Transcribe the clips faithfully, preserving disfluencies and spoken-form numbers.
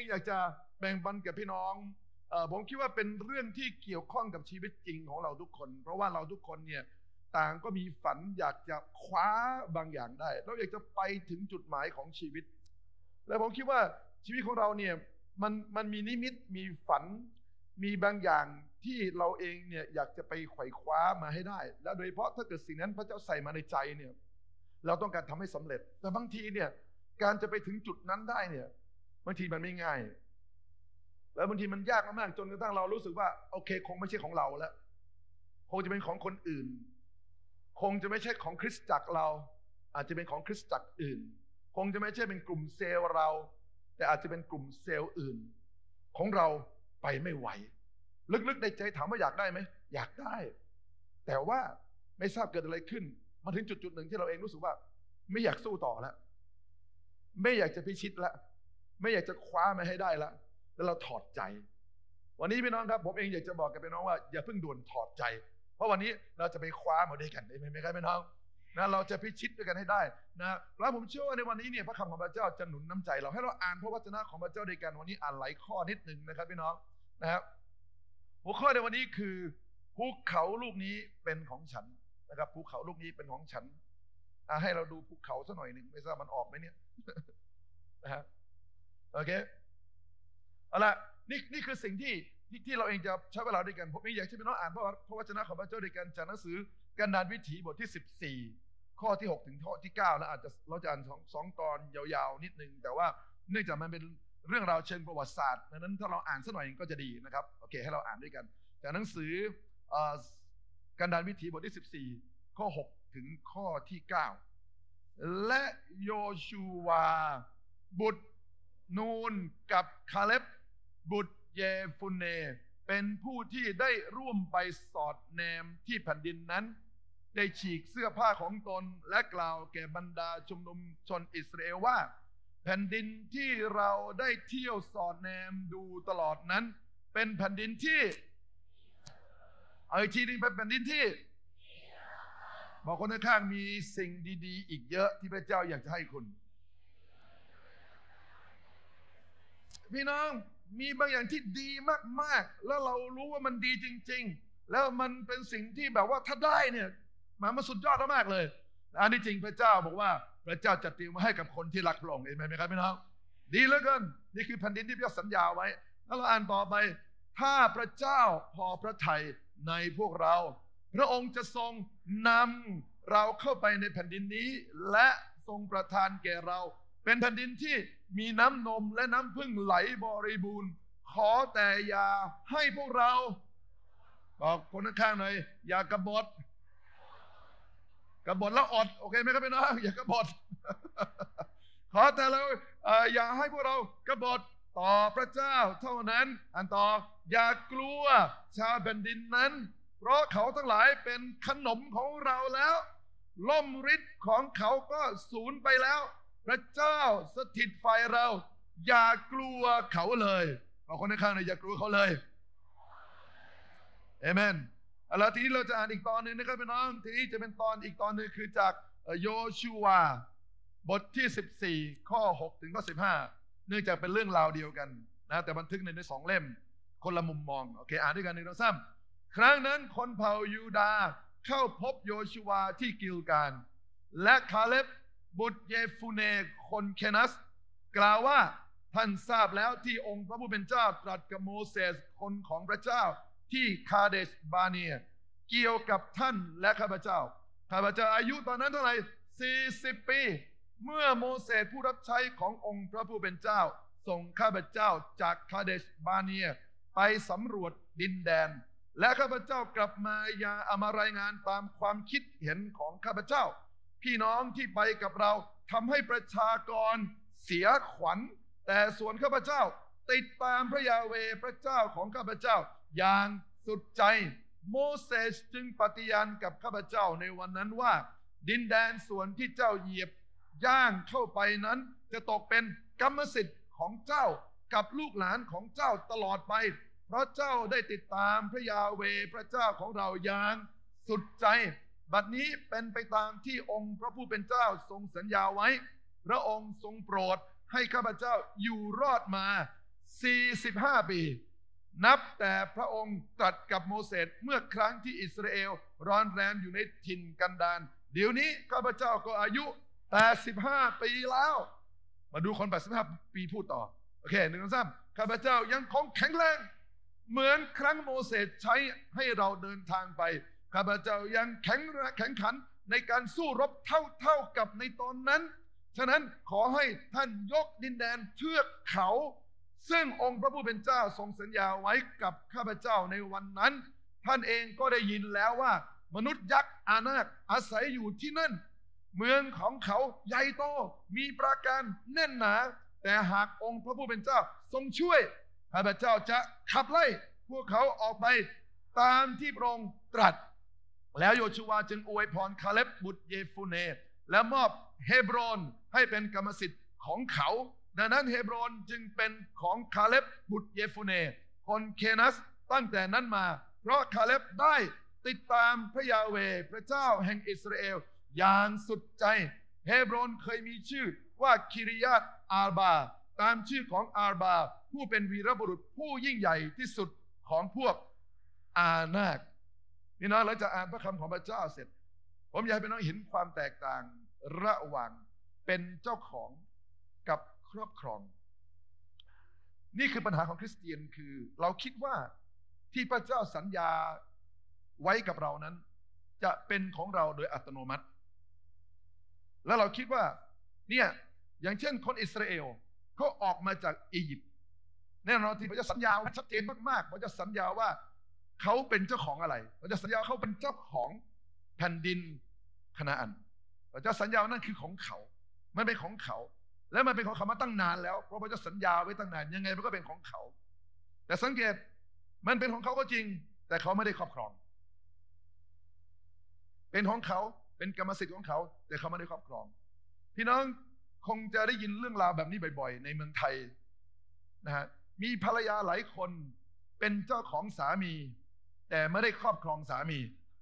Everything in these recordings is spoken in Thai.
อยากจะแบ่งปันกับพี่น้องเอ่อผมคิดว่าเป็นเรื่องที่เกี่ยวข้องกับชีวิตจริงของเราทุกคนเพราะว่าเราทุกคนเนี่ยต่างก็มีฝันอยากจะคว้าบางอย่างได้เราอยากจะไปถึงจุดหมายของชีวิตแล้วผมคิดว่าชีวิตของเราเนี่ยมันมันมีนิมิตมีฝันมีบางอย่างที่เราเองเนี่ยอยากจะไปไขว่คว้ามาให้ได้และโดยเฉพาะถ้าเกิดสิ่งนั้นพระเจ้าใส่มาในใจเนี่ยเราต้องการทำให้สำเร็จแต่บางทีเนี่ยการจะไปถึงจุดนั้นได้เนี่ยบางทีมันไม่ง่ายแล้วบางทีมันยากมากๆจนกระทั่งเรารู้สึกว่าโอเคคงไม่ใช่ของเราแล้วคงจะเป็นของคนอื่นคงจะไม่ใช่ของคริสตจักรเราอาจจะเป็นของคริสตจักรอื่นคงจะไม่ใช่เป็นกลุ่มเซลล์เราแต่อาจจะเป็นกลุ่มเซลล์อื่นของเราไปไม่ไหวลึกๆในใจถามว่าอยากได้ไหมอยากได้แต่ว่าไม่ทราบเกิดอะไรขึ้นมาถึงจุดๆหนึ่งที่เราเองรู้สึกว่าไม่อยากสู้ต่อแล้วไม่อยากจะพิชิตแล้วไม่อยากจะคว้ามาให้ได้แล้วแล้วเราถอดใจวันนี้พี่น้องครับผมเองอยากจะบอกกับพี่น้องว่าอย่าเพิ่งด่วนถอดใจเพราะวันนี้เราจะไปคว้ามาด้วยกันได้ไหมครับพี่น้องนะเราจะพิชิตด้วยกันให้ได้นะแล้วผมเชื่อว่าในวันนี้เนี่ยพระคำของพระเจ้าจะหนุนน้ำใจเราให้เราอ่านพระวจนะของพระเจ้าด้วยกันวันนี้อ่านหลายข้อนิดหนึ่งนะครับพี่น้องนะครับหัวข้อในวันนี้คือภูเขาลูกนี้เป็นของฉันนะครับภูเขาลูกนี้เป็นของฉันให้เราดูภูเขาสักหน่อยหนึ่งไม่ทราบมันออกไหมเนี่ยนะฮะโอเคเอาละนี่นี่คือสิ่งที่ที่ที่เราเองจะใช้เวลาด้วยกันผมเองอยากให้พี่น้องอ่านพระพระวจนะของพระเจ้าด้วยกันจากหนังสือกันดารวิถีบทที่สิบสี่ข้อที่หกถึงข้อที่เก้าแล้วอาจจะเราจะอ่านสองสองตอนยาวๆนิดนึงแต่ว่าเนื่องจากมันเป็นเรื่องราวเชิงประวัติศาสตร์ดังนั้นถ้าเราอ่านสักหน่อยก็จะดีนะครับโอเคให้เราอ่านด้วยกันจากหนังสือกันดารวิถีบทที่สิบสี่ข้อหกถึงข้อที่เก้าและโยชูวาบุตรนูนกับคาเลบบุตรเยฟุเนเป็นผู้ที่ได้ร่วมไปสอดแนมที่แผ่นดินนั้นได้ฉีกเสื้อผ้าของตนและกล่าวแก่บรรดาชุมนุมชนอิสราเอลว่าแผ่นดินที่เราได้เที่ยวสอดแนมดูตลอดนั้นเป็นแผ่นดินที่เอาอีกทีนึงเป็นแผ่นดินที่บอกคนข้างๆมีสิ่งดีๆอีกเยอะที่พระเจ้าอยากจะให้คุณพี่น้องมีบางอย่างที่ดีมากๆแล้วเรารู้ว่ามันดีจริงๆแล้วมันเป็นสิ่งที่แบบว่าถ้าได้เนี่ยมันมันสุดยอดมากเลยอันนี้จริงพระเจ้าบอกว่าพระเจ้าจัดเตรียมไว้ให้กับคนที่รักพระองค์เห็นไหมครับพี่น้องดีเหลือเกินนี่คือแผ่นดินที่พระเจ้าสัญญาไว้แล้วเราอ่านต่อไปถ้าพระเจ้าพอพระทัยในพวกเราพระองค์จะทรงนำเราเข้าไปในแผ่นดินนี้และทรงประทานแก่เราเป็นแผ่นดินที่มีน้ำนมและน้ำพึ่งไหลบริบูรณ์ขอแต่อย่าให้พวกเราบอกคนข้างๆหน่อยอย่ากบฏกบฏแล้วอดโอเคไหมครับพี่น้องอย่ากบฏขอแต่เราอย่าให้พวกเรากบฏต่อพระเจ้าเท่านั้นอันต่ออย่ากลัวชาวแผ่นดินนั้นเพราะเขาทั้งหลายเป็นขนมของเราแล้วล่มฤทธิ์ของเขาก็สูญไปแล้วพระเจ้าสถิตฝ่ายเราอย่ากลัวเขาเลยบอกคนข้างๆหน่อยอย่ากลัวเขาเลยเอเมนแล้วทีนี้เราจะอ่านอีกตอนหนึ่งนะครับพี่น้องทีนี้จะเป็นตอนอีกตอนหนึ่งคือจากโยชูวาบทที่สิบสี่ข้อหกถึงข้อสิบห้าเนื่องจากเป็นเรื่องราวเดียวกันนะแต่บันทึกในในสองเล่มคนละมุมมองโอเคอ่านด้วยกันหนึ่งสองสามครั้งนั้นคนเผ่ายูดาห์เข้าพบโยชูวาที่กิลการและคาเลบบุตรเยฟูเนคนเคนัสกล่าวว่าท่านทราบแล้วที่องค์พระผู้เป็นเจ้าตรัสกับโมเสสคนของพระเจ้าที่คาเดชบาเนียเกี่ยวกับท่านและข้าพเจ้าข้าพเจ้าอายุตอนนั้นเท่าไหร่สี่สิบปีเมื่อโมเสสผู้รับใช้ขององค์พระผู้เป็นเจ้าส่งข้าพเจ้าจากคาเดชบาเนียไปสำรวจดินแดนและข้าพเจ้ากลับมาอย่าเอามารายงานตามความคิดเห็นของข้าพเจ้าพี่น้องที่ไปกับเราทำให้ประชากรเสียขวัญแต่ส่วนข้าพเจ้าติดตามพระยาเวห์พระเจ้าของข้าพเจ้าอย่างสุดใจโมเสสจึงปฏิญาณกับข้าพเจ้าในวันนั้นว่าดินแดนส่วนที่เจ้าเหยียบย่างเข้าไปนั้นจะตกเป็นกรรมสิทธิ์ของเจ้ากับลูกหลานของเจ้าตลอดไปเพราะเจ้าได้ติดตามพระยาเวห์พระเจ้าของเราอย่างสุดใจบัดนี้เป็นไปตามที่องค์พระผู้เป็นเจ้าทรงสัญญาไว้พระองค์ทรงโปรดให้ข้าพเจ้าอยู่รอดมาสี่สิบห้าปีนับแต่พระองค์ตรัสกับโมเสสเมื่อครั้งที่อิสราเอลร้อนแรงอยู่ในถิ่นกันดารเดี๋ยวนี้ข้าพเจ้าก็อายุแปดสิบห้าปีแล้วมาดูคนแปดสิบห้าปีพูดต่อโอเคหนึ่งสองสามข้าพเจ้ายังคงแข็งแรงเหมือนครั้งโมเสสใช้ให้เราเดินทางไปข้าพเจ้ายังแข็งแข็งขันในการสู้รบเท่าเท่ากับในตอนนั้นฉะนั้นขอให้ท่านยกดินแดนเทือกเขาซึ่งองค์พระผู้เป็นเจ้าทรงสัญญาไว้กับข้าพเจ้าในวันนั้นท่านเองก็ได้ยินแล้วว่ามนุษย์ยักษ์อานาคอาศัยอยู่ที่นั่นเมืองของเขาใหญ่โตมีปราการแน่นหนาแต่หากองค์พระผู้เป็นเจ้าทรงช่วยข้าพเจ้าจะขับไล่พวกเขาออกไปตามที่พระองค์ตรัสแล้วโยชูวาจึงอวยพรคาเลบบุตรเยฟูเนและมอบเฮบรอนให้เป็นกรรมสิทธิ์ของเขาดังนั้นเฮบรอนจึงเป็นของคาเลบบุตรเยฟูเนคนเคนัสตั้งแต่นั้นมาเพราะคาเลบได้ติดตามพระยาเวห์พระเจ้าแห่งอิสราเอลอย่างสุดใจเฮบรอนเคยมีชื่อว่าคิริยัตอาร์บาตามชื่อของอาร์บาผู้เป็นวีรบุรุษผู้ยิ่งใหญ่ที่สุดของพวกอานาคนี่นะเราจะอ่านพระคำของพระเจ้าเสร็จผมอยากให้พี่น้องเห็นความแตกต่างระหว่างเป็นเจ้าของกับครอบครองนี่คือปัญหาของคริสเตียนคือเราคิดว่าที่พระเจ้าสัญญาไว้กับเรานั้นจะเป็นของเราโดยอัตโนมัติแล้วเราคิดว่าเนี่ยอย่างเช่นคนอิสราเอลเขาออกมาจากอียิปต์แน่นอนที่พระเจ้าสัญญาชัดเจนมากๆพระเจ้าสัญญาว่าเขาเป็นเจ้าของอะไรพระเจ้าสัญญาเขาเป็นเจ้าของแผ่นดินคานาอันพระเจ้าสัญญาว่านั่นคือของเขามันเป็นของเขาและมันเป็นของเขามาตั้งนานแล้วเพราะพระเจ้าสัญญาไว้ตั้งนานยังไงมันก็เป็นของเขาแต่สังเกตมันเป็นของเขาก็จริงแต่เขาไม่ได้ครอบครองเป็นของเขาเป็นกรรมสิทธิ์ของเขาแต่เขาไม่ได้ครอบครองพี่น้องคงจะได้ยินเรื่องราวแบบนี้บ่อยๆในเมืองไทยนะฮะมีภรรยาหลายคนเป็นเจ้าของสามีแต่ไม่ได้ครอบครองสามี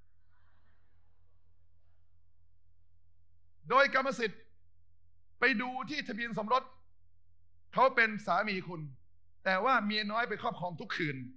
โดยกรรมสิทธิ์ไปดูที่ทะเบียนสมรสเขาเป็นสามีคุณแต่ว่าเมียน้อยไปครอบครองทุกคืน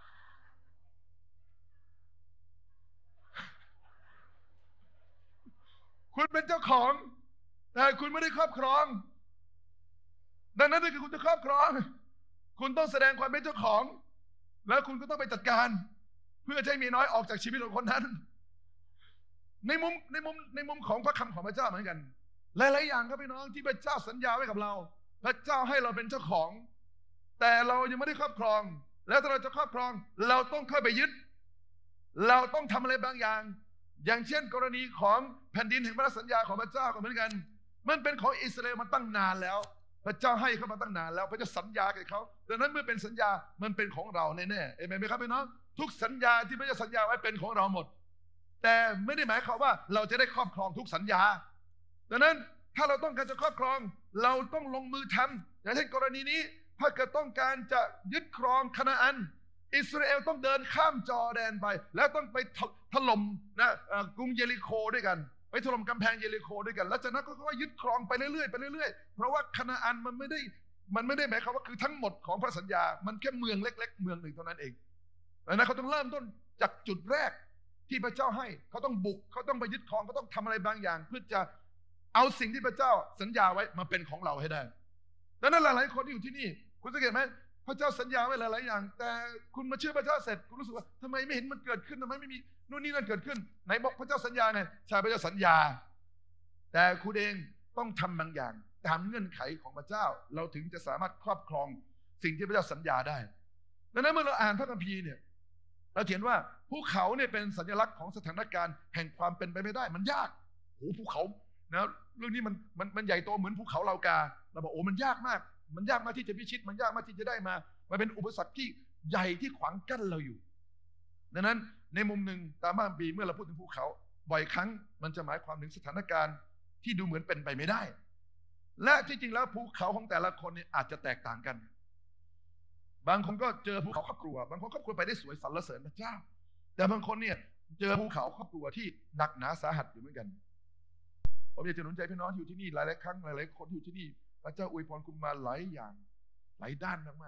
คุณเป็นเจ้าของแต่คุณไม่ได้ครอบครองดังนั้นถ้าเกิดคุณจะครอบครองคุณต้องแสดงความเป็นเจ้าของแล้วคุณก็ต้องไปจัดการเพื่อให้เมียน้อยออกจากชีวิตของคนนั้นในมุมในมุมในมุมของพระคำของพระเจ้าเหมือนกันหลายๆอย่างครับพี่น้องที่พระเจ้าสัญญาไว้กับเราพระเจ้าให้เราเป็นเจ้าของแต่เรายังไม่ได้ครอบครองแล้วถ้าเราจะครอบครองเราต้องเข้าไปยึดเราต้องทำอะไรบางอย่างอย่างเช่นกรณีของแผ่นดินแห่งพระสัญญาของพระเจ้าก็เหมือนกันมันเป็นของอิสราเอลมาตั้งนานแล้วพระเจ้าให้เขามาตั้งนานแล้วพระเจ้าสัญญากับเขาดังนั้นเมื่อเป็นสัญญามันเป็นของเราแน่ๆเอเมนไหมครับพี่น้องทุกสัญญาที่พระเจ้าสัญญาไว้เป็นของเราหมดแต่ไม่ได้หมายความว่าเราจะได้ครอบครองทุกสัญญาดังนั้นถ้าเราต้องการจะครอบครองเราต้องลงมือทำอย่างเช่นกรณีนี้ถ้าเกิดต้องการจะยึดครองคานาอันอิสราเอลต้องเดินข้ามจอร์แดนไปแล้วต้องไปถล่มนะกรุงเยริโคด้วยกันไปถล่มกำแพงเยริโคด้วยกันแล้วจากนั้นก็ค่อยยึดครองไปเรื่อยๆไปเรื่อยๆเพราะว่าคานาอันมันไม่ได้มันไม่ได้หมายความว่าคือทั้งหมดของพระสัญญามันแค่เมืองเล็กๆเมืองหนึ่งเท่านั้นเองดังนั้นเขาต้องเริ่มต้นจากจุดแรกที่พระเจ้าให้เขาต้องบุกเขาต้องไปยึดครองเขาต้องทำอะไรบางอย่างเพื่อจะเอาสิ่งที่พระเจ้าสัญญาไว้มาเป็นของเราให้ได้ดังนั้นหลายๆคนที่อยู่ที่นี่คุณสังเกตไหมพระเจ้าสัญญาไว้หลายๆอย่างแต่คุณมาเชื่อพระเจ้าเสร็จคุณรู้สึกว่าทำไมไม่เห็นมันเกิดขึ้นทำไมไม่มีนู่นนี่นั่นเกิดขึ้นไหนบอกพระเจ้าสัญญาไงใช่พระเจ้าสัญญาแต่คุณเองต้องทำบางอย่างตามเงื่อนไขของพระเจ้าเราถึงจะสามารถครอบครองสิ่งที่พระเจ้าสัญญาได้ดังนั้นเมื่อเราอ่านพระคัมภีร์เนี่ยเราเห็นว่าภูเขาเนี่ยเป็นสัญลักษณ์ของสถานการณ์แห่งความเป็นไปไม่ได้มันยากโอ้ภูเขานะเรื่องนี้มันมันมันใหญ่โตเหมือนภูเขาเหล่ากาเราบอกโอ้มันยากมากมันยากมากที่จะพิชิตมันยากมากที่จะได้มามันเป็นอุปสรรคที่ใหญ่ที่ขวางกั้นเราอยู่ดังนั้นในมุมหนึ่งตามพระคัมภีร์เมื่อเราพูดถึงภูเขาบ่อยครั้งมันจะหมายความถึงสถานการณ์ที่ดูเหมือนเป็นไปไม่ได้และที่จริงแล้วภูเขาของแต่ละคนเนี่ยอาจจะแตกต่างกันบางคนก็เจอภูเขาครอบครัวบางคนครอบครัวไปได้สวยสรรเสริญพระเจ้าแต่บางคนเนี่ยเจอภูเขาครอบครัวที่หนักหนาสาหัสอยู่เหมือนกันผมอยากจะหนุนใจพี่น้องที่อยู่ที่นี่หลายๆครั้งหลายๆคนที่อยู่ที่นี่พระเจ้าอวยพรคุณมาหลายอย่างหลายด้านมาก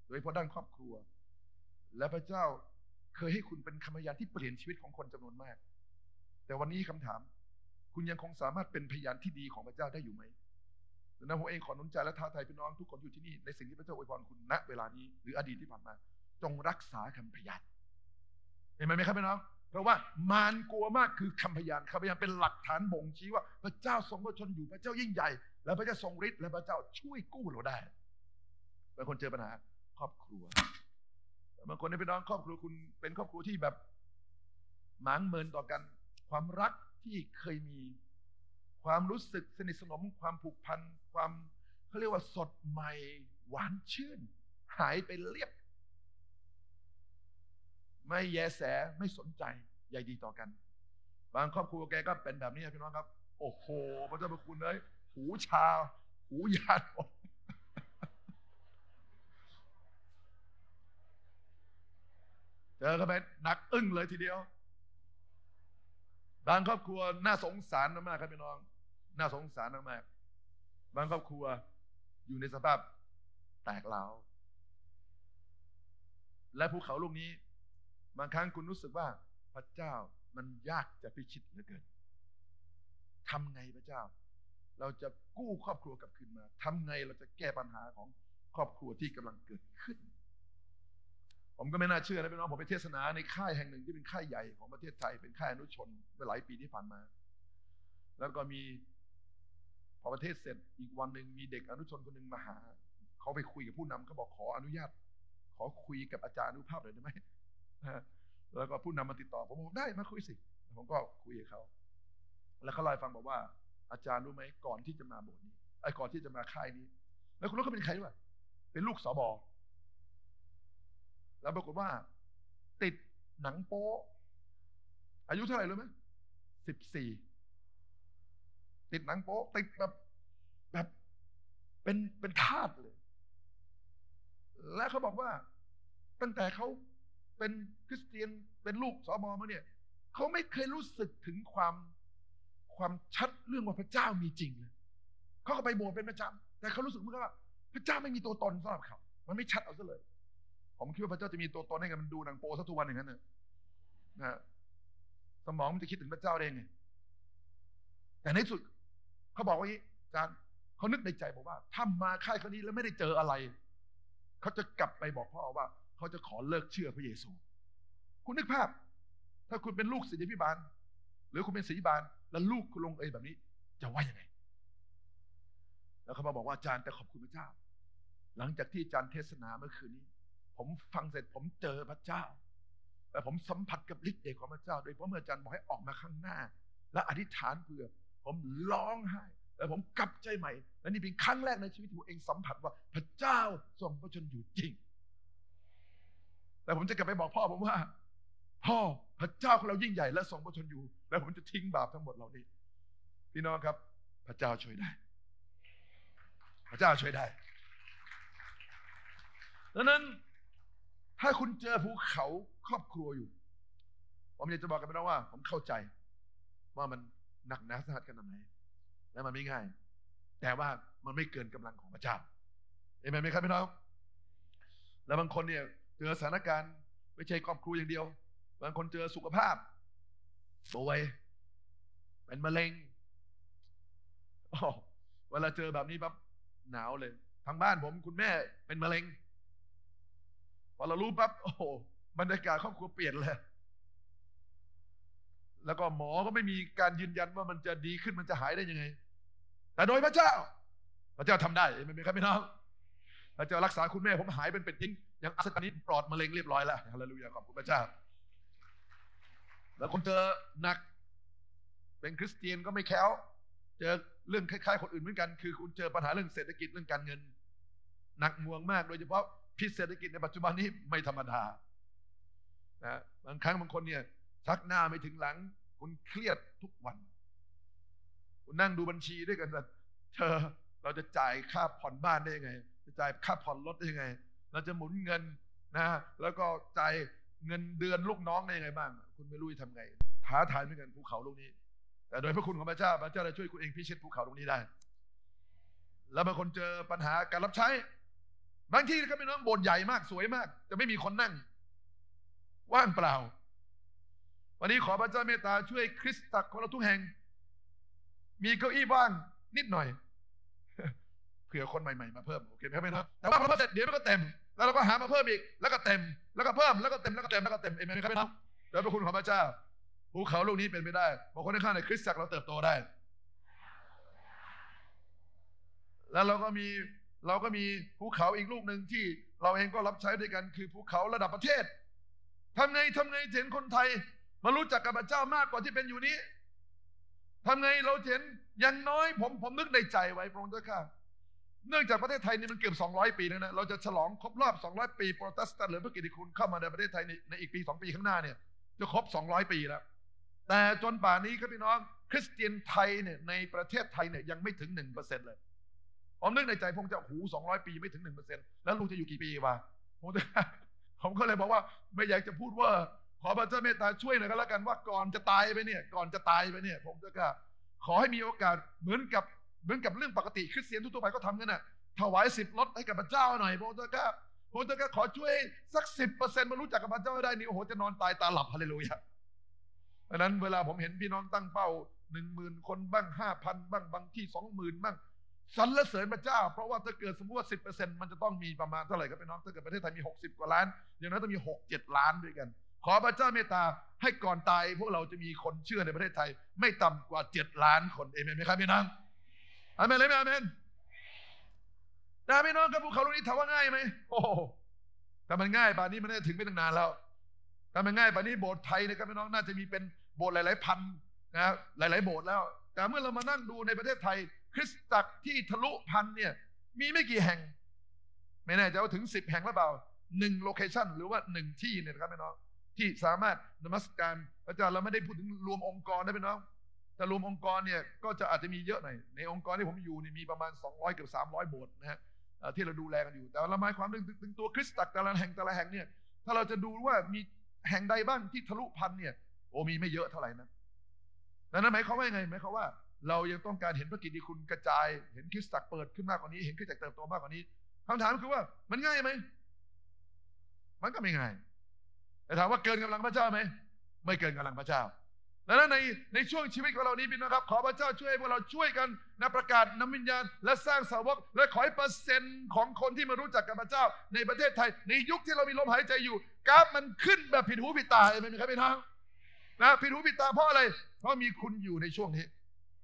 โดยเฉพาะด้านครอบครัวและพระเจ้าเคยให้คุณเป็นคำพยานที่เปลี่ยนชีวิตของคนจำนวนมากแต่วันนี้คำถามคุณยังคงสามารถเป็นพยานที่ดีของพระเจ้าได้อยู่ไหมดังนั้นผมเองขอหนุนใจและท้าทายพี่น้องทุกคนอยู่ที่นี่ในสิ่งที่พระเจ้าอวยพรคุณณเวลานี้หรืออดีตที่ผ่านมาจงรักษาคำพยานเห็นไหมครับพี่น้องเพราะว่ามารกลัวมากคือคำพยานคำพยานเป็นหลักฐานบ่งชี้ว่าพระเจ้าทรงพระชนอยู่พระเจ้ายิ่งใหญ่และพระเจ้าทรงฤทธิ์และพระเจ้าช่วยกู้เราได้บางคนเจอปัญหาครอบครัวบางคนในพี่น้องครอบครัวคุณเป็นครอบครัวที่แบบหมางเมินต่อกันความรักที่เคยมีความรู้สึกสนิทสนมความผูกพันความเขาเรียกว่าสดใหม่หวานชื่นหายไปเรียบไม่แยแสไม่สนใจใยดีต่อกันบางครอบครัวแกก็เป็นแบบนี้พี่น้องครับโอ้โหพระเจ้าพระคุณเลยหูชาหูยานเจอเข้าไปหนักอึ้งเลยทีเดียวบางครอบครัวน่าสงสารมากครับพี่น้องน่าสงสารมากบางครอบครัวอยู่ในสภาพแตกร้าวและภูเขาลูกนี้บางครั้งคุณรู้สึกว่าพระเจ้ามันยากจะพิชิตเหลือเกินทำไงพระเจ้าเราจะกู้ครอบครัวกลับคืนมาทำไงเราจะแก้ปัญหาของครอบครัวที่กำลังเกิดขึ้นผมก็ไม่น่าเชื่อนะพี่น้องผมไปเทศนาในค่ายแห่งหนึ่งที่เป็นค่ายใหญ่ของประเทศไทยเป็นค่ายอนุชนเมื่อหลายปีที่ผ่านมาแล้วก็มีพอประเทศเสร็จอีกวันหนึ่งมีเด็กอนุชนคนหนึ่งมาหาเขาไปคุยกับผู้นำเขาบอกขออนุญาตขอคุยกับอาจารย์อนุภาพหน่อยได้ไหมแล้วก็ผู้นำมาติดต่อผมบอกได้มาคุยสิผมก็คุยกับเขาแล้วเขาเล่าให้ฟังบอกว่าอาจารย์รู้ไหมก่อนที่จะมาโบสถ์นี้ไอ้ก่อนที่จะมาค่ายนี้แล้วคุณรู้เขาเป็นใครด้วยเป็นลูกสบแล้วปรากฏว่าติดหนังโป๊อายุเท่าไหร่รู้ไหมสิบสี่ติดหนังโป๊ติดแบบแบบเป็นเป็นทาสเลยและเขาบอกว่าตั้งแต่เขาเป็นคริสเตียนเป็นลูกสบมาเนี่ยเขาไม่เคยรู้สึกถึงความความชัดเรื่องว่าพระเจ้ามีจริงเลยเขาก็ไปโบสถ์เป็นประจำแต่เขารู้สึกเหมือนกับว่าพระเจ้าไม่มีตัวตนสำหรับเขามันไม่ชัดเอาซะเลยผมคิดว่าพระเจ้าจะมีตัวตนให้กันมันดูหนังโป๊ซะทุกวันอย่างนั้นนะนะสมองมันจะคิดถึงพระเจ้าได้ไงแต่ในสุดเขาบอกว่าอาจารย์เขานึกในใจบอกว่าถ้ามาค่ายครั้งนี้แล้วไม่ได้เจออะไรเขาจะกลับไปบอกพ่อว่าเขาจะขอเลิกเชื่อพระเยซูคุณนึกภาพถ้าคุณเป็นลูกศิษยาภิบาลหรือคุณเป็นศิษยาภิบาลแล้วลูกคุณลงเอยแบบนี้จะว่ายังไงแล้วเขามาบอกว่าอาจารย์แต่ขอบคุณพระเจ้าหลังจากที่อาจารย์เทศนาเมื่อคืนนี้ผมฟังเสร็จผมเจอพระเจ้าแต่ผมสัมผัสกับฤทธิ์เดชของพระเจ้าโดยเพราะเมื่ออาจารย์บอกให้ออกมาข้างหน้าและอธิษฐานเพื่อผมร้องไห้แล้วผมกลับใจใหม่และนี่เป็นครั้งแรกในชีวิตที่ผมเองสัมผัสว่าพระเจ้าทรงพระชนอยู่จริงแต่ผมจะกลับไปบอกพ่อผมว่าพ่อพระเจ้าของเรายิ่งใหญ่และทรงพระชนอยู่และผมจะทิ้งบาปทั้งหมดเหล่านี้พี่น้องครับพระเจ้าช่วยได้พระเจ้าช่วยได้ดังนั้นถ้าคุณเจอภูเขาครอบครัวอยู่ผมอยากจะบอกกับพี่น้องว่าผมเข้าใจว่ามันหนักหนาสาหัสขนาดไหนและมันไม่ง่ายแต่ว่ามันไม่เกินกำลังของพระเจ้าเห็นไหมครับพี่น้องแล้วบางคนเนี่ยเจอสถานการณ์ไม่ใช่ครอบครัวอย่างเดียวบางคนเจอสุขภาพป่วยเป็นมะเร็งโอ้เวลาเจอแบบนี้ปั๊บหนาวเลยทางบ้านผมคุณแม่เป็นมะเร็งพอเรารู้ปั๊บโอ้โหบรรยากาศครอบครัวเปลี่ยนเลยแล้วก็หมอก็ไม่มีการยืนยันว่ามันจะดีขึ้นมันจะหายได้ยังไงแต่โดยพระเจ้าพระเจ้าทำได้ไม่เป็นครับพี่น้องพระเจ้ารักษาคุณแม่ผมหายเป็นเป็ดทิ้งอย่างอัศจรรย์ปลอดมะเร็งเรียบร้อยแล้วฮาเลลูยาขอบคุณพระเจ้าแล้วคนเจอหนักเป็นคริสเตียนก็ไม่แค้วเจอเรื่องคล้ายๆคนอื่นเหมือนกันคือคุณเจอปัญหาเรื่องเศรษฐกิจเรื่องการเงินหนักหน่วงมากโดยเฉพาะพิษเศรษฐกิจในปัจจุบันนี้ไม่ธรรมดานะบางครั้งบางคนเนี่ยชักหน้าไม่ถึงหลังคุณเครียดทุกวันคุณนั่งดูบัญชีด้วยกันแบบเธอเราจะจ่ายค่าผ่อนบ้านได้ยังไงจะจ่ายค่าผ่อนรถได้ยังไงเราจะหมุนเงินนะแล้วก็จ่ายเงินเดือนลูกน้องได้ยังไงบ้างคุณไม่รู้จะทำไงท้าทายเหมือนกันภูเขาลูกนี้แต่โดยพระคุณของพระเจ้าพระเจ้าจะช่วยคุณเองพิชิตภูเขาตรงนี้ได้แล้วบางคนเจอปัญหาการรับใช้บางที่ก็พี่น้องโบสถ์ใหญ่มากสวยมากแต่ไม่มีคนนั่งว่างเปล่าวันนี้ขอพระเจ้าเมตตาช่วยคริสตจักรของเราทุกแห่งมีเก้าอี้ว่างนิดหน่อยเผื่อคนใหม่ๆมาเพิ่มโอเคไหมครับแต่ว่าพอเสร็จเดี๋ยวมันก็เต็มแล้วเราก็หามาเพิ่มอีกแล้วก็เต็มแล้วก็เพิ่มแล้วก็เต็มแล้วก็เต็มแล้วก็เต็มเอเมนครับพี่น้องเดี๋ยวพระคุณของพระเจ้าภูเขาลูกนี้เป็นไปได้บอกคนข้างในคริสตจักรเราเติบโตได้แล้วเราก็มีเราก็มีภูเขาอีกลูกหนึ่งที่เราเองก็รับใช้ด้วยกันคือภูเขาระดับประเทศทำไงทำไงเห็นคนไทยมารู้จักกับพระเจ้ามากกว่าที่เป็นอยู่นี้ทำไงเราเห็นอย่างน้อยผมผมนึกในใจไว้พระองค์เจ้าข้าเนื่องจากประเทศไทยนี่มันเกือบสองร้อยปีแล้วนะเราจะฉลองครบรอบสองร้อยปีโปรเตสแตนต์หรือพระกิตติคุณเข้ามาในประเทศไทยในในอีกปีสองปีข้างหน้าเนี่ยจะครบสองร้อยปีแล้วแต่จนป่านนี้ครับพี่น้องคริสเตียนไทยเนี่ยในประเทศไทยเนี่ยยังไม่ถึง หนึ่งเปอร์เซ็นต์ เลยผมนึกในใจผมจะหูสองร้อยปีไม่ถึง หนึ่งเปอร์เซ็นต์ แล้วลุงจะอยู่กี่ปีวะผมจะผมก็เลยบอกว่าไม่อยากจะพูดว่าขอพระเจ้าเมตตาช่วยหน่อยก็แล้วกันว่าก่อนจะตายไปเนี่ยก่อนจะตายไปเนี่ยผมจะก็ขอให้มีโอกาสเหมือนกับเหมือนกับเรื่องปกติคริสเตียนทั่วไปก็ทำกันน่ะถวายสิบลดให้กับพระเจ้าหน่อยผมจะก็ผมจะก็ขอช่วยสักสิบเปอร์เซ็นต์มารู้จักกับพระเจ้าได้นี่โอ้โหจะนอนตายตาหลับฮาเลลูยาดังนั้นเวลาผมเห็นพี่น้องตั้งเป้าหนึ่งหมื่นคนบ้างห้าพันบ้างบางที่สองหมื่นบ้างสรรเสริญพระเจ้าเพราะว่าถ้าเกิดสมมติว่าสิบเปอร์เซ็นต์มันจะต้องมีประมาณเท่าไหร่ครับพี่น้องถ้าเกิดประเทศไทยมีหกสิบกว่าล้านอย่างนั้นต้องมีหกเจ็ดล้านด้วยกันขอพระเจ้าเมตตาให้ก่อนตายพวกเราจะมีคนเชื่อในประเทศไทยไม่ต่ำกว่าเจ็ดล้านคนเอเมนไหมครับพี่น้องอาเมนเลยไหมอาเมนนะพี่น้องครับภูเขาลูกนี้ถามว่าง่ายไหมโอ้ถ้ามันง่ายป่านนี้มันน่าจะถึงไปตั้งนานแล้วถ้ามันง่ายป่านนี้โบสถ์ไทยนะครับพี่น้องน่าจะมีเป็นโบสถ์หลายๆพันนะหลายๆโบสถ์แล้วแต่เมื่อเรามานั่งดูในประเทศไทยคริสตจักรที่ทะลุพันเนี่ยมีไม่กี่แห่งไม่แน่ใจว่าถึงสิบแห่งหรือเปล่าหนึ่งโลเคชั่นหรือว่าหนึ่งที่เนี่ยนะครับพี่น้องที่สามารถนมัสการพระเจ้าเราไม่ได้พูดถึงรวมองค์กรนะพี่น้องแต่รวมองค์กรเนี่ยก็จะอาจจะมีเยอะหน่อยในองค์กรที่ผมอยู่นี่มีประมาณสองร้อยเกือบสามร้อยโบสถ์นะฮะที่เราดูแลกันอยู่แต่เราหมายความถึงถึงตัวคริสตจักรแต่ละแห่งแต่ละแห่งเนี่ยถ้าเราจะดูว่ามีแห่งใดบ้างที่ทะลุพันเนี่ยโอ้มีไม่เยอะเท่าไหร่นะดังนั้นหมายความว่าไงหมายความว่าเรายังต้องการเห็นพระกิตติคุณกระจายเห็นคริสตจักรเปิดขึ้นมากกว่านี้เห็นคริสตจักรเติบโตมากกว่านี้คำถามคือว่ามันง่ายไหมมันก็ไม่ง่ายแต่ถามว่าเกินกำลังพระเจ้าไหมไม่เกินกำลังพระเจ้าดังนั้นในในช่วงชีวิตของเรานี้พี่น้องครับขอพระเจ้าช่วยให้พวกเราช่วยกันนะประกาศนำวิญญาณและสร้างสาวกและขอให้เปอร์เซ็นต์ของคนที่มารู้จักกับพระเจ้าในประเทศไทยในยุคที่เรามีลมหายใจอยู่กราฟมันขึ้นแบบผิดหูผิดตาเห็นไหมครับพี่น้องนะผิดหูผิดตาเพราะอะไรเพราะมีคุณอยู่ในช่วงนี้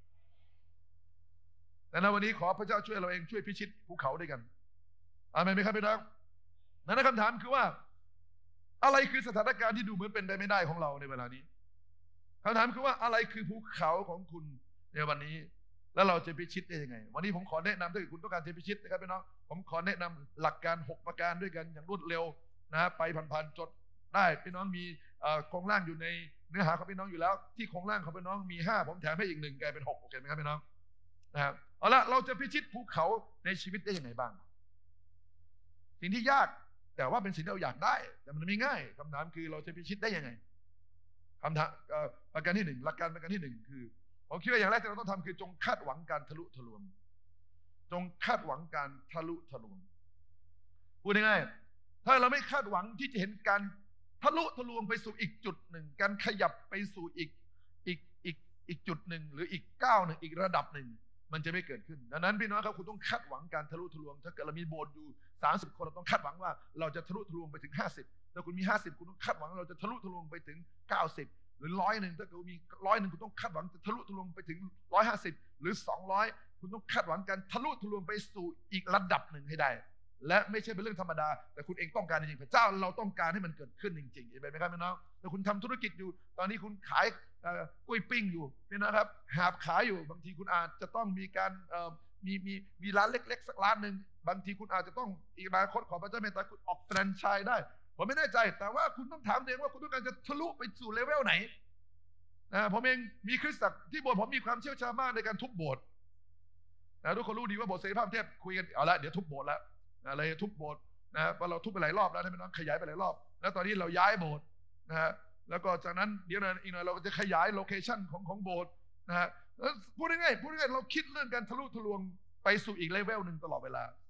แต่ในวันนี้ขอพระเจ้าช่วยเราเองช่วยพิชิตภูเขาด้วยกันอาเมนไหมครับพี่น้องนั่นคำถามคือว่าอะไรคือสถานการณ์ที่ดูเหมือนเป็นไปไม่ได้ของเราในเวลานี้คำถามคือว่าอะไรคือภูเขาของคุณในวันนี้แล้วเราจะพิชิตได้ยังไงวันนี้ผมขอแนะนำถ้าเกิดคุณต้องการจะพิชิตนะครับพี่น้องผมขอแนะนำหลักการหกประการด้วยกันอย่างรวดเร็วนะไปผ่านๆจดได้พี่น้องมีโครงร่างอยู่ในเนื้อหาของพี่น้องอยู่แล้วที่โครงร่างของพี่น้องมีห้าผมแถมให้อีกหนึ่งกลายเป็นหกโอเคไหมครับพี่น้องนะครับเอาละเราจะพิชิตภูเขาในชีวิตได้ยังไงบ้างสิ่งที่ยากแต่ว่าเป็นสิ่งที่เราอยากได้แต่มันไม่ง่ายคำถามคือเราจะพิชิตได้ยังไงคำถามประการที่หนึ่งหลักการประการที่หนึ่งคือผมคิดว่าอย่างแรกที่เราต้องทำคือจงคาดหวังการทะลุทะลวงจงคาดหวังการทะลุทะลวงพูดง่ายๆถ้าเราไม่คาดหวังที่จะเห็นการทะลุทะลวงไปสู่อีกจุดหนึ่งการขยับไปสู่อีกอีกอีกอีกจุดหนึ่งหรืออีกก้าวหนึ่งอีกระดับหนึ่งมันจะไม่เกิดขึ้นดังนั้นพี่น้องครับคุณต้องคาดหวังการทะลุทะลวงถ้าเกิดเรามีโบสถ์อยู่สามสิบคนเราต้องคาดหวังว่าเราจะทะลุทะลวงไปถึงห้าสิบถ้าคุณมีห้าสิบคุณต้องคาดหวังเราจะทะลุทะลวงไปถึงเก้าสิบหรือร้อยหนึ่งถ้าเกิดมีร้อยหนึ่งคุณต้องคาดหวังจะทะลุทะลวงไปถึงร้อยห้าสิบหรือสองร้อยคุณต้องคาดหวังการทะลุทะลวงไปสู่อีกระดับหนึ่งให้ได้และไม่ใช่เป็นเรื่องธรรมดาแต่คุณเองต้องการจริงๆพระเจ้าเราต้องการให้มันเกิดขึ้นจริงๆเห็นไหมครับพี่น้องแต่คุณทำธุรกิจอยู่ตอนนี้คุณขายกล้วยปิ้งอยู่พี่น้องครับหาบขายอยู่บางทีคุณอาจจะต้องมีการมีมีมีร้านเล็กๆสักร้านหนึ่งบางทีคุณอาจจะต้องอีกอนาคตขอพระเจ้าเมตตาคุณออกแฟรนไชส์ได้ผมไม่แน่ใจแต่ว่าคุณต้องถามตัวเองว่าคุณต้องการจะทะลุไปสู่เลเวลไหนนะผมเองมีคริสตจักรที่โบสถ์ผมมีความเชี่ยวชาญมากในการทุบโบสถ์นะทุกคนรู้ดีว่าโบสถ์เสรีภาพเทพคุยกันเอาละเดี๋ยวทุบโบสถ์แล้วอะไรทุบโบสถ์นะเพราะเราทุบไปหลายรอบแล้วนะพี่น้องขยายไปหลายรอบแล้วตอนนี้เราย้ายโบสถ์นะฮะแล้วก็จากนั้นเดี๋ยวอีกหน่อยเราก็จะขยายโลเคชั่นของของโบสถ์นะฮะพูดง่ายๆพูดง่ายๆเราคิดเรื่องการทะลุทะลวงไปสู่อีกเลเวลหนึ่งตลอดเวลา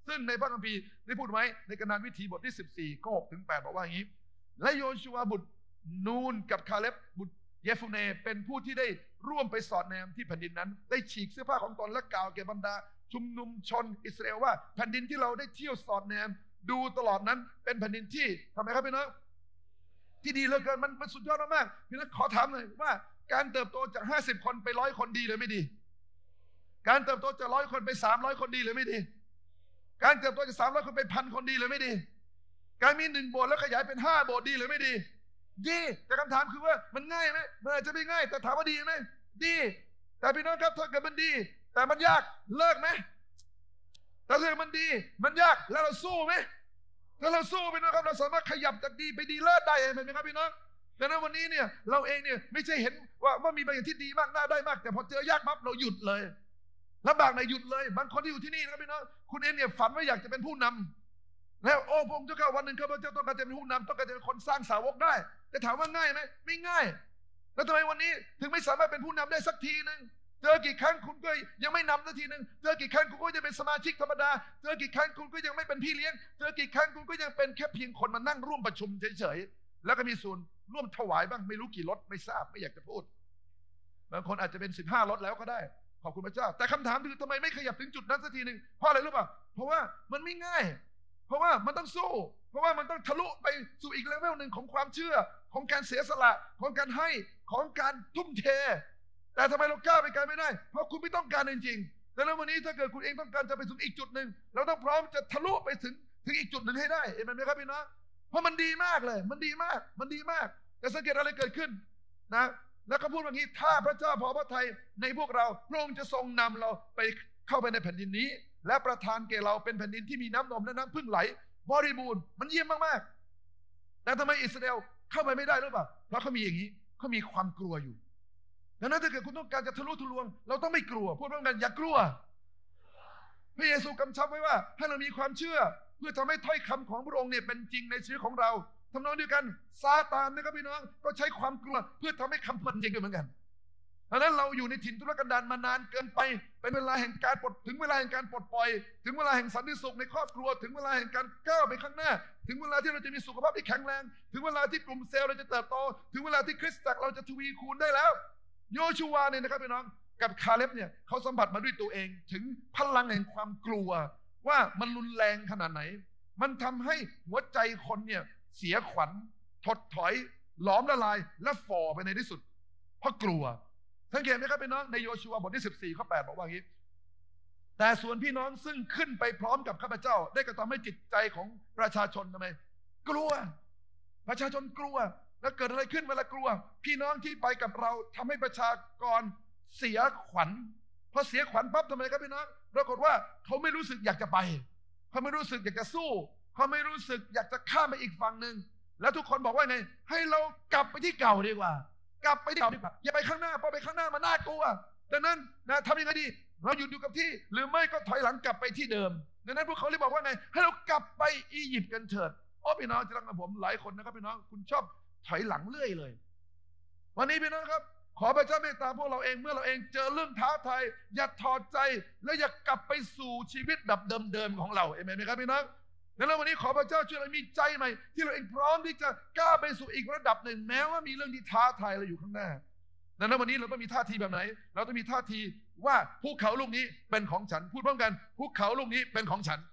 ซึ่งในพระคัมภีร์ได้พูดไว้ในกาลวิถีบทที่สิบสี่ข้อหกถึงแปดบอกว่าอย่างนี้และโยชูอาบุตรนูนกับคาเล็บบุตรเยฟูเนเป็นผู้ที่ได้ร่วมไปสอดแนมที่แผ่นดินนั้นได้ฉีกเสื้อผ้าของตนและกล่าวแก่บรรดาชุมนุมชนอิสราเอลว่าแผ่นดินที่เราได้เที่ยวสอดแนมดูตลอดนั้นเป็นแผ่นดินที่ทำไมครับพี่น้องที่ดีเหลือเกินมันมันสุดยอดมากๆพี่น้องขอถามหน่อยว่าการเติบโตจากห้าสิบคนไปร้อยคนดีหรือไม่ดีการเติบโตจากร้อยคนไปสามร้อยคนดีหรือไม่ดีการเติบโตจากสามร้อยคนไปพันคนดีหรือไม่ดีการมีหนึ่งโบสถ์แล้วขยายเป็นห้าโบสถ์ดีหรือไม่ดีดีแต่คำถามคือว่ามันง่ายไหมมันอาจจะไม่ง่ายแต่ถามว่าดีไหมดีแต่พี่น้องครับถ้าเกิดมันดีแต่มันยากเลิกไหมถ้าเกิดมันดีมันยากแล้วเราสู้ไหมถ้าเราสู้พี่น้องครับเราสามารถขยับจากดีไปดีเลิศได้ไหมครับพี่น้องแต่ในวันนี้เนี่ยเราเองเนี่ยไม่ใช่เห็นว่าว่ามีบางอย่างที่ดีมากน่าได้มากแต่พอเจอยากปั๊บเราหยุดเลยลำบากไหนหยุดเลยบางคนที่อยู่ที่นี่นะครับพี่น้องคุณเองเนี่ยฝันว่าอยากจะเป็นผู้นำแล้วโอ้พระองค์เจ้าข้าวันหนึ่งข้าพเจ้าต้องการจะเป็นผู้นำต้องการจะเป็นคนสร้างสาวกได้แต่ถามว่าง่ายไหมไม่ง่ายแล้วทำไมวันนี้ถึงไม่สามารถเป็นผู้นำได้สักทีนึงเจอกี่ครั้งคุณก็ยังไม่นำสักทีนึงเจอกี่ครั้งคุณก็จะเป็นสมาชิกธรรมดาเจอกี่ครั้งคุณก็ยังไม่เป็นพี่เลี้ยงเจอกี่ครั้งคุณก็ยังเป็นแค่เพียงคนมานั่งร่วมประชุมเฉยๆแล้วก็มีส่วนร่วมถวายบ้างไม่รู้กี่รถไม่ทราบไม่อยากจะพูดบางคนอาจจะเป็นสิบห้ารถแล้วก็ได้ขอบคุณพระเจ้าแต่คำถามคือทำไมไม่ขยับถึงจุดนั้นสักทีนึงเพราะอะไรรู้ป่ะเพราะว่ามันไม่ง่ายเพราะว่ามันต้องสู้เพราะว่ามันต้องทะลุไปสู่อีกเลเวลหนึ่งของความเชื่อของการเสียสละของการให้ของการทุ่มเทแต่ทำไมเรากล้าไปกันไม่ได้เพราะคุณไม่ต้องการจริงๆแต่แล้ววันนี้ถ้าเกิดคุณเองต้องการจะไปถึงอีกจุดหนึ่งเราต้องพร้อมจะทะลุไปถึงถึงอีกจุดหนึ่งให้ได้เห็นไหมครับพี่น้องเพราะมันดีมากเลยมันดีมากมันดีมากแต่สังเกตอะไรเกิดขึ้นนะแล้วก็พูดว่างี้ถ้าพระเจ้าพอพระทัยในพวกเราพระองค์จะทรงนำเราไปเข้าไปในแผ่นดินนี้และประทานแก่เราเป็นแผ่นดินที่มีน้ำนมและน้ำพึ่งไหลบริบูรณ์มันเยี่ยมมากๆแต่ทำไมอิสราเอลเข้าไปไม่ได้หรือเปล่าเพราะเขามีอย่างนี้เขามีความกลัวอยู่ดังนั้นถ้าเกิดคุณต้องการจะทะลุทะลวงเราต้องไม่กลัวพูดพร้อมกันอย่ากลัวพระเยซูกำชับไว้ว่าให้เรามีความเชื่อเพื่อทำให้ถ้อยคำของพระองค์เนี่ยเป็นจริงในชีวิตของเราทำนองเดียวกันซาตานนะครับพี่น้องก็ใช้ความกลัวเพื่อทำให้คำมันจริงเหมือนกันดังนั้นเราอยู่ในถิ่นทุรกันดารมานานเกินไปเป็นเวลาแห่งการปลดถึงเวลาแห่งการปลดปล่อยถึงเวลาแห่งสันติสุขในครอบครัวถึงเวลาแห่งการก้าวไปข้างหน้าถึงเวลาที่เราจะมีสุขภาพที่แข็งแรงถึงเวลาที่กลุ่มเซลล์เราจะเติบโตถึงเวลาที่คริสตจักรเราจะทวีคูณได้แล้วโยชูวาเนี่ยนะครับพี่น้องกับคาเล็บเนี่ยเขาสัมผัสมาด้วยตัวเองถึงพลังแห่งความกลัวว่ามันรุนแรงขนาดไหนมันทำให้หัวใจคนเนี่ยเสียขวัญถดถอยหลอมละลายและฝ่อไปในที่สุดเพราะกลัวสังเกตไหมครับพี่น้องในโยชูวาบทที่สิบสี่ข้อแปดบอกว่าอย่างนี้แต่ส่วนพี่น้องซึ่งขึ้นไปพร้อมกับข้าพเจ้าได้กระทำให้จิตใจของประชาชนทำไมกลัวประชาชนกลัวแล้วเกิดอะไรขึ้นเวลากลัวพี่น้องที่ไปกับเราทำให้ประชากรเสียขวัญพอเสียขวัญปั๊บทำไมครับพี่น้องปรากฏว่าเขาไม่รู้สึกอยากจะไปเขาไม่รู้สึกอยากจะสู้เขาไม่รู้สึกอยากจะข้ามไปอีกฝั่งหนึ่งแล้วทุกคนบอกว่าไงให้เรากลับไปที่เก่าดีกว่ากลับไปที่เก่าดีกว่าอย่าไปข้างหน้าเพราะไปข้างหน้ามันน่ากลัวดังนั้นนะทำยังไงดีเราหยุดอยู่กับที่หรือไม่ก็ถอยหลังกลับไปที่เดิมดังนั้นพวกเขาเลยบอกว่าไงให้เรากลับไปอียิปต์กันเถิดโอ้พี่น้องจะรักกับผมหลายคนนะครับพี่น้องคุณชอบถอยหลังเรื่อยเลยวันนี้พี่น้องครับขอพระเจ้าเมตตาพวกเราเองเมื่อเราเองเจอเรื่องท้าทายอย่าถอดใจและอย่ากลับไปสู่ชีวิตแบบเดิมๆของเราเอเมนไหมครับพี่น้องแล้ววันนี้ขอพระเจ้าช่วยเรามีใจใหม่ที่เราเองพร้อมที่จะก้าวไปสู่อีกระดับหนึ่งแม้ว่ามีเรื่องที่ท้าทายเราอยู่ข้างหน้าดังนั้นวันนี้เราต้องมีท่าทีแบบไหนเราต้องมีท่าทีว่าภูเขาลูกนี้เป็นของฉันพูดพร้อมกันภูเขาลูกนี้เป็นของฉัน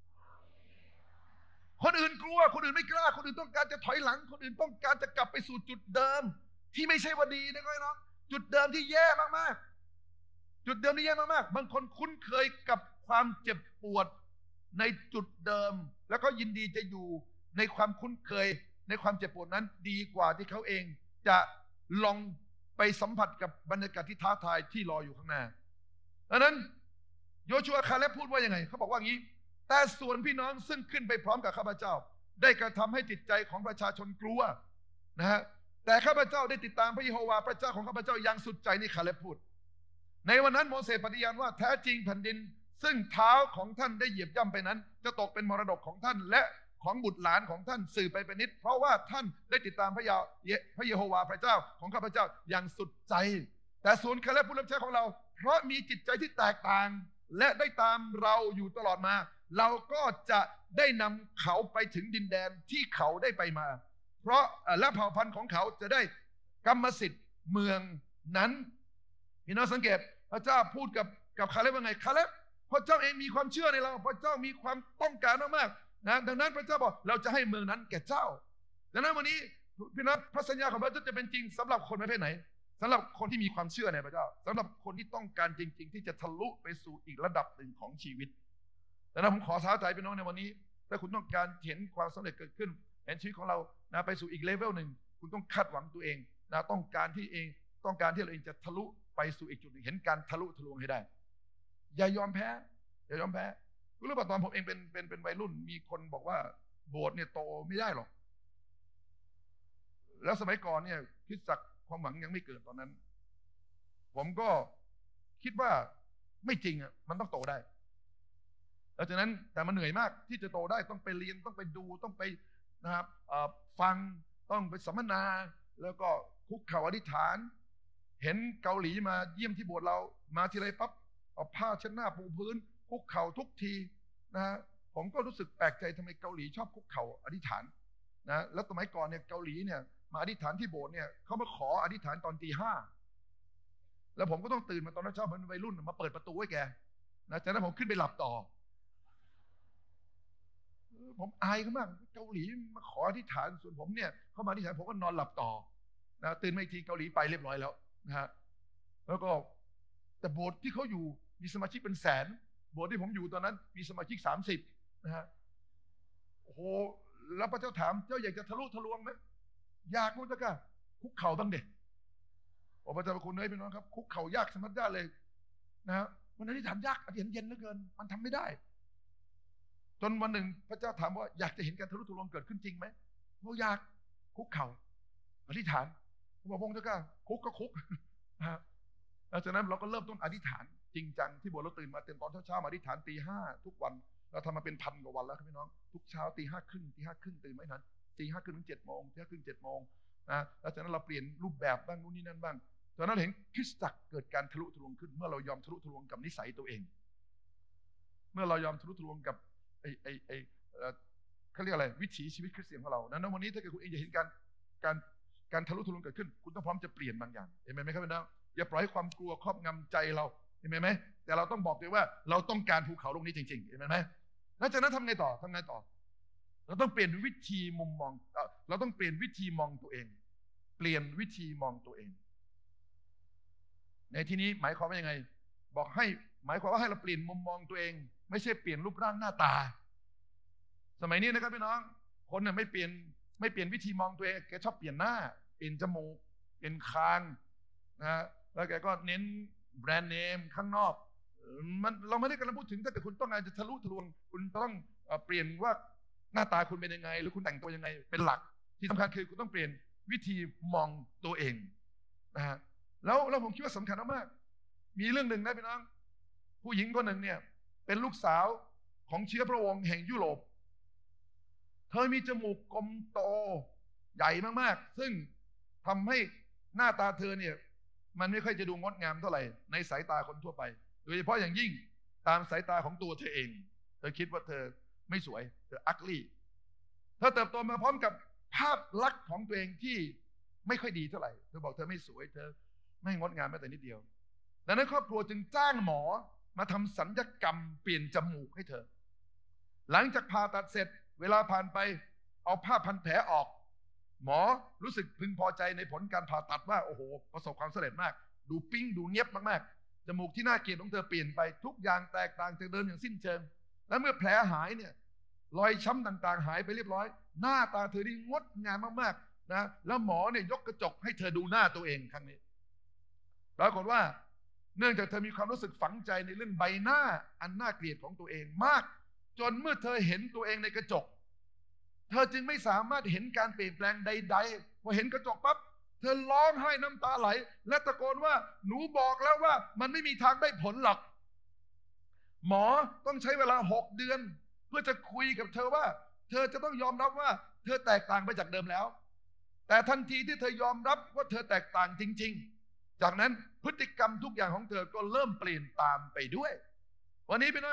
คนอื่นกลัวคนอื่นไม่กล้าคนอื่นต้องการจะถอยหลังคนอื่นต้องการจะกลับไปสู่จุดเดิมที่ไม่ใช่ว่าดีนะครับน้องจุดเดิมที่แย่มากๆจุดเดิมที่แย่มากๆบางคนคุ้นเคยกับความเจ็บปวดในจุดเดิมแล้วก็ยินดีจะอยู่ในความคุ้นเคยในความเจ็บปวดนั้นดีกว่าที่เขาเองจะลองไปสัมผัสกับบรรยากาศที่ท้าทายที่รออยู่ข้างหน้าดังนั้นโยชูวาคาเล็บพูดว่ายังไงเขาบอกว่างี้แต่ส่วนพี่น้องซึ่งขึ้นไปพร้อมกับข้าพเจ้าได้กระทำให้จิตใจของประชาชนกลัวนะฮะแต่ข้าพเจ้าได้ติดตามพระเยโฮวาห์พระเจ้าของข้าพเจ้าอย่างสุดใจนี่คาเล็บพูดในวันนั้นโมเสสปฏิญาณว่าแท้จริงแผ่นดินซึ่งเท้าของท่านได้เหยียบย่ำไปนั้นจะตกเป็นมรดกของท่านและของบุตรหลานของท่านสืบไปเป็นนิจเพราะว่าท่านได้ติดตามพระยาพระเยโฮวาห์พระเจ้าของข้าพเจ้าอย่างสุดใจแต่ส่วนคาเล็บผู้รับใช้ของเราเพราะมีจิตใจที่แตกต่างและได้ตามเราอยู่ตลอดมาเราก็จะได้นำเขาไปถึงดินแดนที่เขาได้ไปมาเพราะและเผ่าพันธุ์ของเขาจะได้กรรมสิทธิ์เมืองนั้นพี่น้องสังเกตพระเจ้าพูดกับกับคาเลบว่าไงคาเลบพระเจ้าเองมีความเชื่อในเราพระเจ้ามีความต้องการมากๆนะดังนั้นพระเจ้าบอกเราจะให้เมืองนั้นแก่เจ้าดังนั้นวันนี้พี่น้องพระสัญญาของพระเจ้าจะเป็นจริงสำหรับคนประเภทไหนสำหรับคนที่มีความเชื่อในพระเจ้าสำหรับคนที่ต้องการจริงๆที่จะทะลุไปสู่อีกระดับหนึ่งของชีวิตดังนั้นผมขอท้าทายพี่น้องในวันนี้ถ้าคุณต้องการเห็นความสำเร็จเกิดขึ้นเห็นชีวิตของเรานะไปสู่อีกเลเวลหนึ่งคุณต้องคาดหวังตัวเองนะต้องการที่เองต้องการที่เราเองจะทะลุไปสู่อีกจุดหนึ่งเห็นการทะลุทะลวงให้ได้อย่ายอมแพ้อย่ายอมแพ้รู้หรือเปล่าตอนผมเองเป็นเป็นเป็นวัยรุ่นมีคนบอกว่าโบสถ์เนี่ยโตไม่ได้หรอกแล้วสมัยก่อนเนี่ยคริสตจักรความหวังยังไม่เกิดตอนนั้นผมก็คิดว่าไม่จริงอ่ะมันต้องโตได้แล้วจากนั้นแต่มันเหนื่อยมากที่จะโตได้ต้องไปเรียนต้องไปดูต้องไปนะครับฟังต้องไปสัมมนาแล้วก็คุกเข่าอธิษฐานเห็นเกาหลีมาเยี่ยมที่โบสถ์เรามาทีไรปั๊บเอาผ้าเช็ดหน้าปูพื้นคุกเข่าทุกทีนะฮะผมก็รู้สึกแปลกใจทำไมเกาหลีชอบคุกเข่าอธิษฐานนะแล้วสมัยก่อนเนี่ยเกาหลีเนี่ยมาอธิษฐานที่โบสถ์เนี่ยเขามาขออธิษฐานตอนตีห้าแล้วผมก็ต้องตื่นมาตอนนั้นเช้าเป็นวัยรุ่นมาเปิดประตูให้แกนะจากนั้นผมขึ้นไปหลับต่อผมอายเขามากเกาหลีมาขออธิษฐานส่วนผมเนี่ยเขามาอธิษฐานผมก็นอนหลับต่อนะตื่นมาอีกทีเกาหลีไปเรียบร้อยแล้วนะฮะแล้วก็แต่โบสถ์ที่เขาอยู่มีสมาชิกเป็นแสนโบสถ์ที่ผมอยู่ตอนนั้นมีสมาชิกสามสิบนะฮะโอ้โหแล้วพระเจ้าถามเจ้าอยากจะทะลุทะลวงไหมอยากรู้จักอะคุกเข่าบ้างเด็กโอ้พระเจ้าคุณเอ้ยพี่น้องครับคุกเข่ายากสมัติยากเลยนะฮะวันนั้นที่ถามยากอธิษฐานเย็นเหลือเกินมันทำไม่ได้จนวันหนึ่งพระเจ้าถามว่าอยากจะเห็นการทะลุทะลวงเกิดขึ้นจริงไหมเราอยากคุกเข่าอธิษฐานผมบอกพระองค์เจ้าข้าคุกก็คุกนะฮะหลังจากนั้นเราก็เริ่มต้นอธิษฐานจริงจังที่โบสถ์เราตื่นมาเต็มตอนเช้าๆมาอธิษฐานตีห้าทุกวันเราทำมาเป็นพันกว่าวันแล้วครับพี่น้องทุกเช้าตีห้าครึ่งตีห้าครึ่งตื่นไม่ทันตีห้าครึ่งถึงเจ็ดโมงตีห้าครึ่งเจ็ดโมงนะแล้วจากนั้นเราเปลี่ยนรูปแบบบ้างนู่นนี่นั่นบ้างจากนั้นเราเห็นคริสตจักรเกิดการทะลุทะลวงขึ้นเมื่อเรายอมทะลุทะลวงกับนิสัยตัวเองเมื่อเรายอมทะลุทะลวงกับไอ้ไอ้ไอ้เขาเรียกอะไรวิถีชีวิตคริสเตียนของเรานั้นวันนี้ถ้าเกิดคุณเองจะเห็นการการการทะลุทะลวงเกิดขึ้นคุณต้องพร้อมจะเปลี่ยนบางอย่างเห็นไหมครับพี่น้องอย่าปล่อยให้ความกลัวครอบงำใจเราเห็นไหมแต่เราต้องบอกเลยว่าเราต้องการภูเขาลูกนี้จริงๆเห็นไหมแล้วจากนั้นทำไงต่อทำไงต่อเราต้องเปลี่ยนวิธีมุมมองเราต้องเปลี่ยนวิธีมองตัวเองเปลี่ยนวิธีมองตัวเองในที่นี้หมายความว่ายังไงบอกให้หมายความว่าให้เราเปลี่ยนมุมมองตัวเองไม่ใช่เปลี่ยนรูปร่างหน้าตาสมัยนี้นะครับพี่น้องคนเนี่ยไม่เปลี่ยนไม่เปลี่ยนวิธีมองตัวเองแกชอบเปลี่ยนหน้าเปลี่ยนจมูกเปลี่ยนคางนะแล้วแกก็เน้นแบรนด์เนมข้างนอกมันเราไม่ได้กำลังพูดถึงถ้าเกิดคุณต้องการจะทะลุทะลวงคุณต้องเปลี่ยนว่าหน้าตาคุณเป็นยังไงหรือคุณแต่งตัวยังไงเป็นหลักที่สำคัญคือคุณต้องเปลี่ยนวิธีมองตัวเองนะฮะแล้วแล้วผมคิดว่าสำคัญมากมีเรื่องหนึ่งนะพี่น้องผู้หญิงคนหนึ่งเนี่ยเป็นลูกสาวของเชื้อพระวงศ์แห่งยุโรปเธอมีจมูกกลมโตใหญ่มากๆซึ่งทำให้หน้าตาเธอเนี่ยมันไม่ค่อยจะดูงดงามเท่าไหร่ในสายตาคนทั่วไปโดยเฉพาะอย่างยิ่งตามสายตาของตัวเธอเองเธอคิดว่าเธอไม่สวยเธออักลี่เธอเติบโตมาพร้อมกับภาพลักษณ์ของตัวเองที่ไม่ค่อยดีเท่าไหร่เธอบอกเธอไม่สวยเธอไม่งดงามแม้แต่นิดเดียวดังนั้นครอบครัวจึงจ้างหมอมาทำศัลยกรรมเปลี่ยนจมูกให้เธอหลังจากผ่าตัดเสร็จเวลาผ่านไปเอาผ้าพันแผลออกหมอรู้สึกพึงพอใจในผลการผ่าตัดว่าโอ้โหประสบความสำเร็จมากดูปิ้งดูเนียบมากๆจมูกที่น่าเกลียดของเธอเปลี่ยนไปทุกอย่างแตกต่างจากเดิมอย่างสิ้นเชิงและเมื่อแผลหายเนี่ยรอยช้ำต่างๆหายไปเรียบร้อยหน้าตาเธอนี่งดงามมากๆนะแล้วหมอเนี่ยยกกระจกให้เธอดูหน้าตัวเองครั้งนี้ปรากฏว่าเนื่องจากเธอมีความรู้สึกฝังใจในเรื่องใบหน้าอันน่าเกลียดของตัวเองมากจนเมื่อเธอเห็นตัวเองในกระจกเธอจึงไม่สามารถเห็นการเปลี่ยนแปลงใดๆพอเห็นกระจกปั๊บเธอร้องไห้น้ำตาไหลและตะโกนว่าหนูบอกแล้วว่ามันไม่มีทางได้ผลหรอกหมอต้องใช้เวลาหกเดือนเพื่อจะคุยกับเธอว่าเธอจะต้องยอมรับว่าเธอแตกต่างไปจากเดิมแล้วแต่ทันทีที่เธอยอมรับว่าเธอแตกต่างจริงๆจากนั้นพฤติกรรมทุกอย่างของเธอก็เริ่มเปลี่ยนตามไปด้วยวันนี้พี่น้องครับ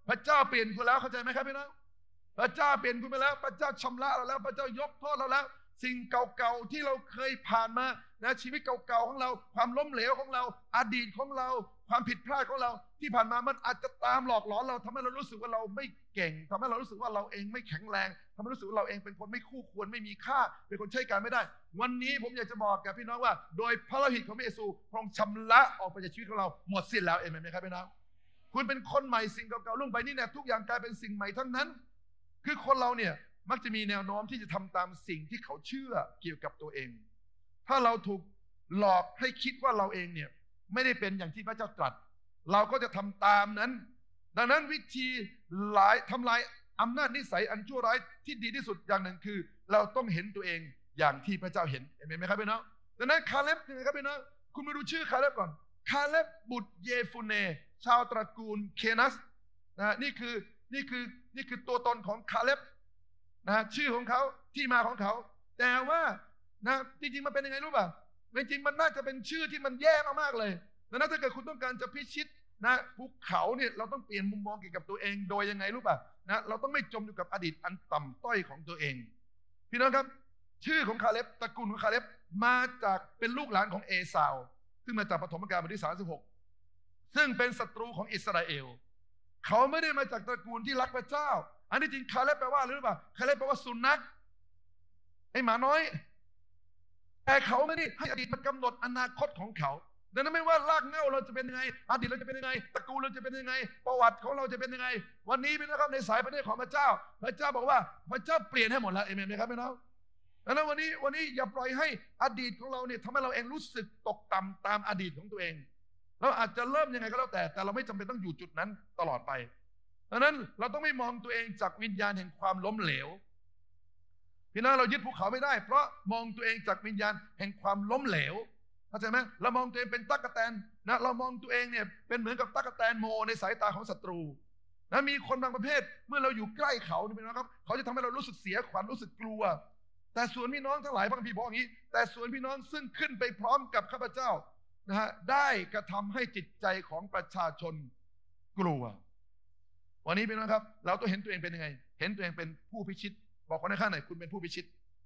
พระเจ้าเปลี่ยนคุณแล้วเข้าใจไหมครับพี่น้องพระเจ้าเปลี่ยนคุณไปแล้วพระเจ้าชำระเราแล้วพระเจ้ายกโทษเราแล้วสิ่งเก่าๆที่เราเคยผ่านมานะชีวิตเก่าๆของเราความล้มเหลวของเราอดีตของเราความผิดพลาดของเราที่ผ่านมามันอาจจะตามหลอกหลอนเราทำให้เรารู้สึกว่าเราไม่เก่งทำให้เรารู้สึกว่าเราเองไม่แข็งแรงทำให้รู้สึกว่าเราเองเป็นคนไม่คู่ควรไม่มีค่าเป็นคนใช้การไม่ได้วันนี้ผมอยากจะบอกกับพี่น้องว่าโดยพระโลหิตของพระเยซูพระองค์ชำระออกไปจากชีวิตของเราหมดสิ้นแล้วเอเมนไหมครับพี่น้องคุณเป็นคนใหม่สิ่งเก่าๆล่วงไปนี่เนี่ยทุกอย่างกลายเป็นสิ่งใหม่ทั้งนั้นคือคนเราเนี่ยมักจะมีแนวโน้มที่จะทำตามสิ่งที่เขาเชื่อเกี่ยวกับตัวเองถ้าเราถูกหลอกให้คิดว่าเราเองเนี่ยไม่ได้เป็นอย่างที่พระเจ้าตรัสเราก็จะทำตามนั้นดังนั้นวิธีหลายทำลายอำนาจนิสัยอันชั่วร้ายที่ดีที่สุดอย่างหนึ่งคือเราต้องเห็นตัวเองอย่างที่พระเจ้าเห็นเห็นไหมครับพี่น้องดังนั้นคาเลบนี่ครับพี่น้องคุณมาดูชื่อคาเลบก่อนคาเลบบุตรเยฟูเนชาวตระกูลเคนัสนะนี่คือนี่คือนี่คือตัวตนของคาเลบนะชื่อของเขาที่มาของเขาแต่ว่านะจริงๆมันเป็นยังไงรู้ป่ะจริงๆมันน่าจะเป็นชื่อที่มันแย่มากๆเลยดังนั้นถ้าเกิดคุณต้องการจะพิชิตนะภูเขาเนี่ยเราต้องเปลี่ยนมุมมองเกี่ยวกับตัวเองโดยยังไงรู้ป่ะนะเราต้องไม่จมอยู่กับอดีตอันต่ำต้อยของตัวเองพี่น้องครับชื่อของคาเลบตระกูลของคาเลบมาจากเป็นลูกหลานของเอซาวซึ่งมาจากปฐมกาลบทที่สามสิบหกซึ่งเป็นศัตรูของอิสราเอลเขาไม่ได้มาจากตระกูลที่รักพระเจ้าอันนี้จริงคาเลบแปลว่าอะไรรู้ป่ะคาเลบแปลว่าสุนัขไอ้หมาน้อยแต่เขาไม่ได้ให้อดีตมากำหนดอนาคตของเขาดังนั้นไม่ว่ารากเหง้าเราจะเป็นยังไงอดีตเราจะเป็นยังไงตระกูลเราจะเป็นยังไงประวัติของเราจะเป็นยังไงวันนี้พี่น้องครับในสายประเทศของพระเจ้าพระเจ้าบอกว่าพระเจ้าเปลี่ยนให้หมดแล้วเอเมนไหมครับพี่น้องดังนั้นวันนี้วันนี้อย่าปล่อยให้อดีตของเราเนี่ยทำให้เราเองรู้สึกตกต่ำตามอดีตของตัวเองเราอาจจะเริ่มยังไงก็แล้วแต่แต่เราไม่จำเป็นต้องอยู่จุดนั้นตลอดไปดังนั้นเราต้องไม่มองตัวเองจากวิญญาณแห่งความล้มเหลวพี่น้องเรายึดภูเขาไม่ได้เพราะมองตัวเองจากวิญญาณแห่งความล้มเหลวเข้าใจไหมเรามองตัวเองเป็นตั๊กแตนนะเรามองตัวเองเนี่ยเป็นเหมือนกับตั๊กแตนโมในสายตาของศัตรูนะมีคนบางประเภทเมื่อเราอยู่ใกล้เขาพี่น้องครับเขาจะทำให้เรารู้สึกเสียขวัญรู้สึกกลัวแต่ส่วนพี่น้องทั้งหลายพระคัมภีร์บอกอย่างนี้แต่ส่วนพี่น้องซึ่งขึ้นไปพร้อมกับข้าพเจ้านะฮะได้กระทำให้จิตใจของประชาชนกลัววันนี้พี่น้องครับเราต้องเห็นตัวเองเป็นยังไงเห็นตัวเองเป็นผู้พิชิตบอกคนในข้างไหนคุณเป็นผู้พิชิต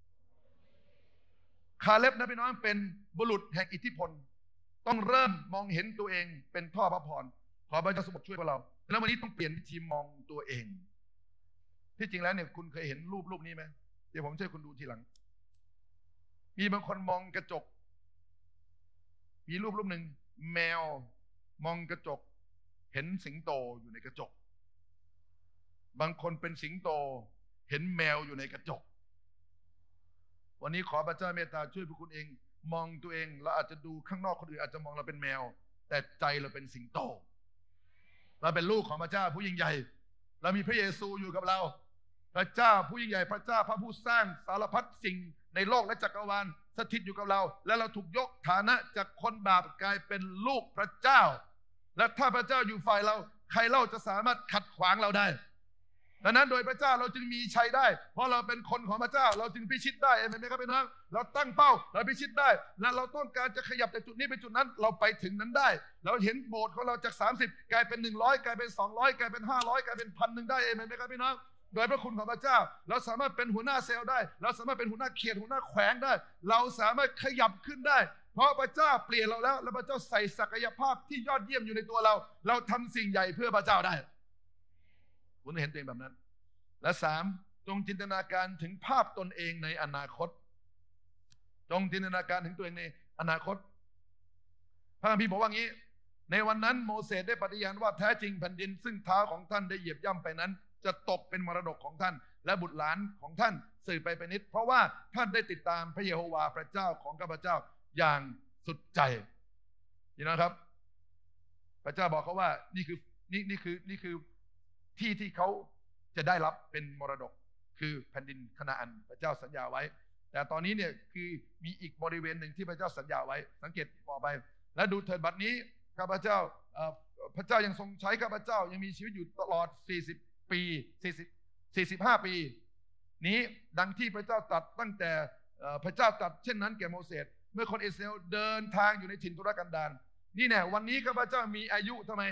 คาเลบนะพี่น้องเป็นบุรุษแห่งอิทธิพลต้องเริ่มมองเห็นตัวเองเป็นท่อพระพรขอพระเจ้าสมบูรณ์ช่วยพวกเราแล้ววันนี้ต้องเปลี่ยนวิธีมองตัวเองที่จริงแล้วเนี่ยคุณเคยเห็นรูปรูปนี้ไหมเดี๋ยวผมช่วยคุณดูทีหลังมีบางคนมองกระจกมีรูปรูปหนึ่งแมวมองกระจกเห็นสิงโตอยู่ในกระจกบางคนเป็นสิงโตเห็นแมวอยู่ในกระจกวันนี้ขอพระเจ้าเมตตาช่วยพวกคุณเองมองตัวเองเราอาจจะดูข้างนอกคนอื่นอาจจะมองเราเป็นแมวแต่ใจเราเป็นสิงโตเราเป็นลูกของพระเจ้าผู้ยิ่งใหญ่เรามีพระเยซูอยู่กับเราพระเจ้าผู้ยิ่งใหญ่พระเจ้าพระผู้สร้างสารพัดสิ่งในโลกและจักรวาลสถิตอยู่กับเราและเราถูกยกฐานะจากคนบาปกลายเป็นลูกพระเจ้าและถ้าพระเจ้าอยู่ฝ่ายเราใครเล่าจะสามารถขัดขวางเราได้ดังนั้นโดยพระเจ้าเราจึงมีชัยได้เพราะเราเป็นคนของพระเจ้าเราจึงพิชิตได้เห็นไหมครับพี่น้องเราตั้งเป้าเราพิชิตได้และเราต้องการจะขยับจากจุดนี้ไปจุดนั้นเราไปถึงนั้นได้เราเห็นโบสถ์ของเราจากสามสิบกลายเป็นหนึ่งร้อยกลายเป็นสองร้อยกลายเป็นห้าร้อยกลายเป็นพันหนึ่งได้เห็นไหมครับพี่น้องโดยพระคุณของพระเจ้าเราสามารถเป็นหัวหน้าเซลล์ได้เราสามารถเป็นหัวหน้าเขตหัวหน้าแขวงได้เราสามารถขยับขึ้นได้เพราะพระเจ้าเปลี่ยนเราแล้วและพระเจ้าใส่ศักยภาพที่ยอดเยี่ยมอยู่ในตัวเราเราทำสิ่งใหญ่เพื่อพระเจ้าได้คุณเห็นตัวเองแบบนั้นและสามจงจินตนาการถึงภาพตนเองในอนาคตจงจินตนาการถึงตัวเองในอนาคตพระคัมภีร์บอกว่างี้ในวันนั้นโมเสสได้ปฏิญาณว่าแท้จริงแผ่นดินซึ่งเท้าของท่านได้เหยียบย่ำไปนั้นจะตกเป็นมรดกของท่านและบุตรหลานของท่านสืบไปเป็นนิจเพราะว่าท่านได้ติดตามพระเยโฮวาห์พระเจ้าของข้าพเจ้าอย่างสุดใจนี่นะครับ พระเจ้าบอกเขาว่านี่คือนี่นี่คือนี่คือที่ที่เขาจะได้รับเป็นมรดกคือแผ่นดินคานาอันพระเจ้าสัญญาไว้แต่ตอนนี้เนี่ยคือมีอีกบริเวณหนึ่งที่พระเจ้าสัญญาไว้สังเกตต่อไปและดูเถิดบัดนี้ข้าพเจ้าพระเจ้ายังทรงใช้ข้าพเจ้ายังมีชีวิตอยู่ตลอดสี่สิบปีสี่สิบ สี่สิบห้าปีนี้ดังที่พระเจ้าตรัสตั้งแต่พระเจ้าตรัสเช่นนั้นแก่โมเสสเมื่อคนอิสราเอลเดินทางอยู่ในถิ่นทุรกันดารนี่แน่วันนี้ข้าพเจ้ามีอายุทำไม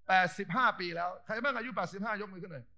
แปดสิบห้าปีแล้วใครบ้างอายุแปดสิบห้ายกมือขึ้นหน่อย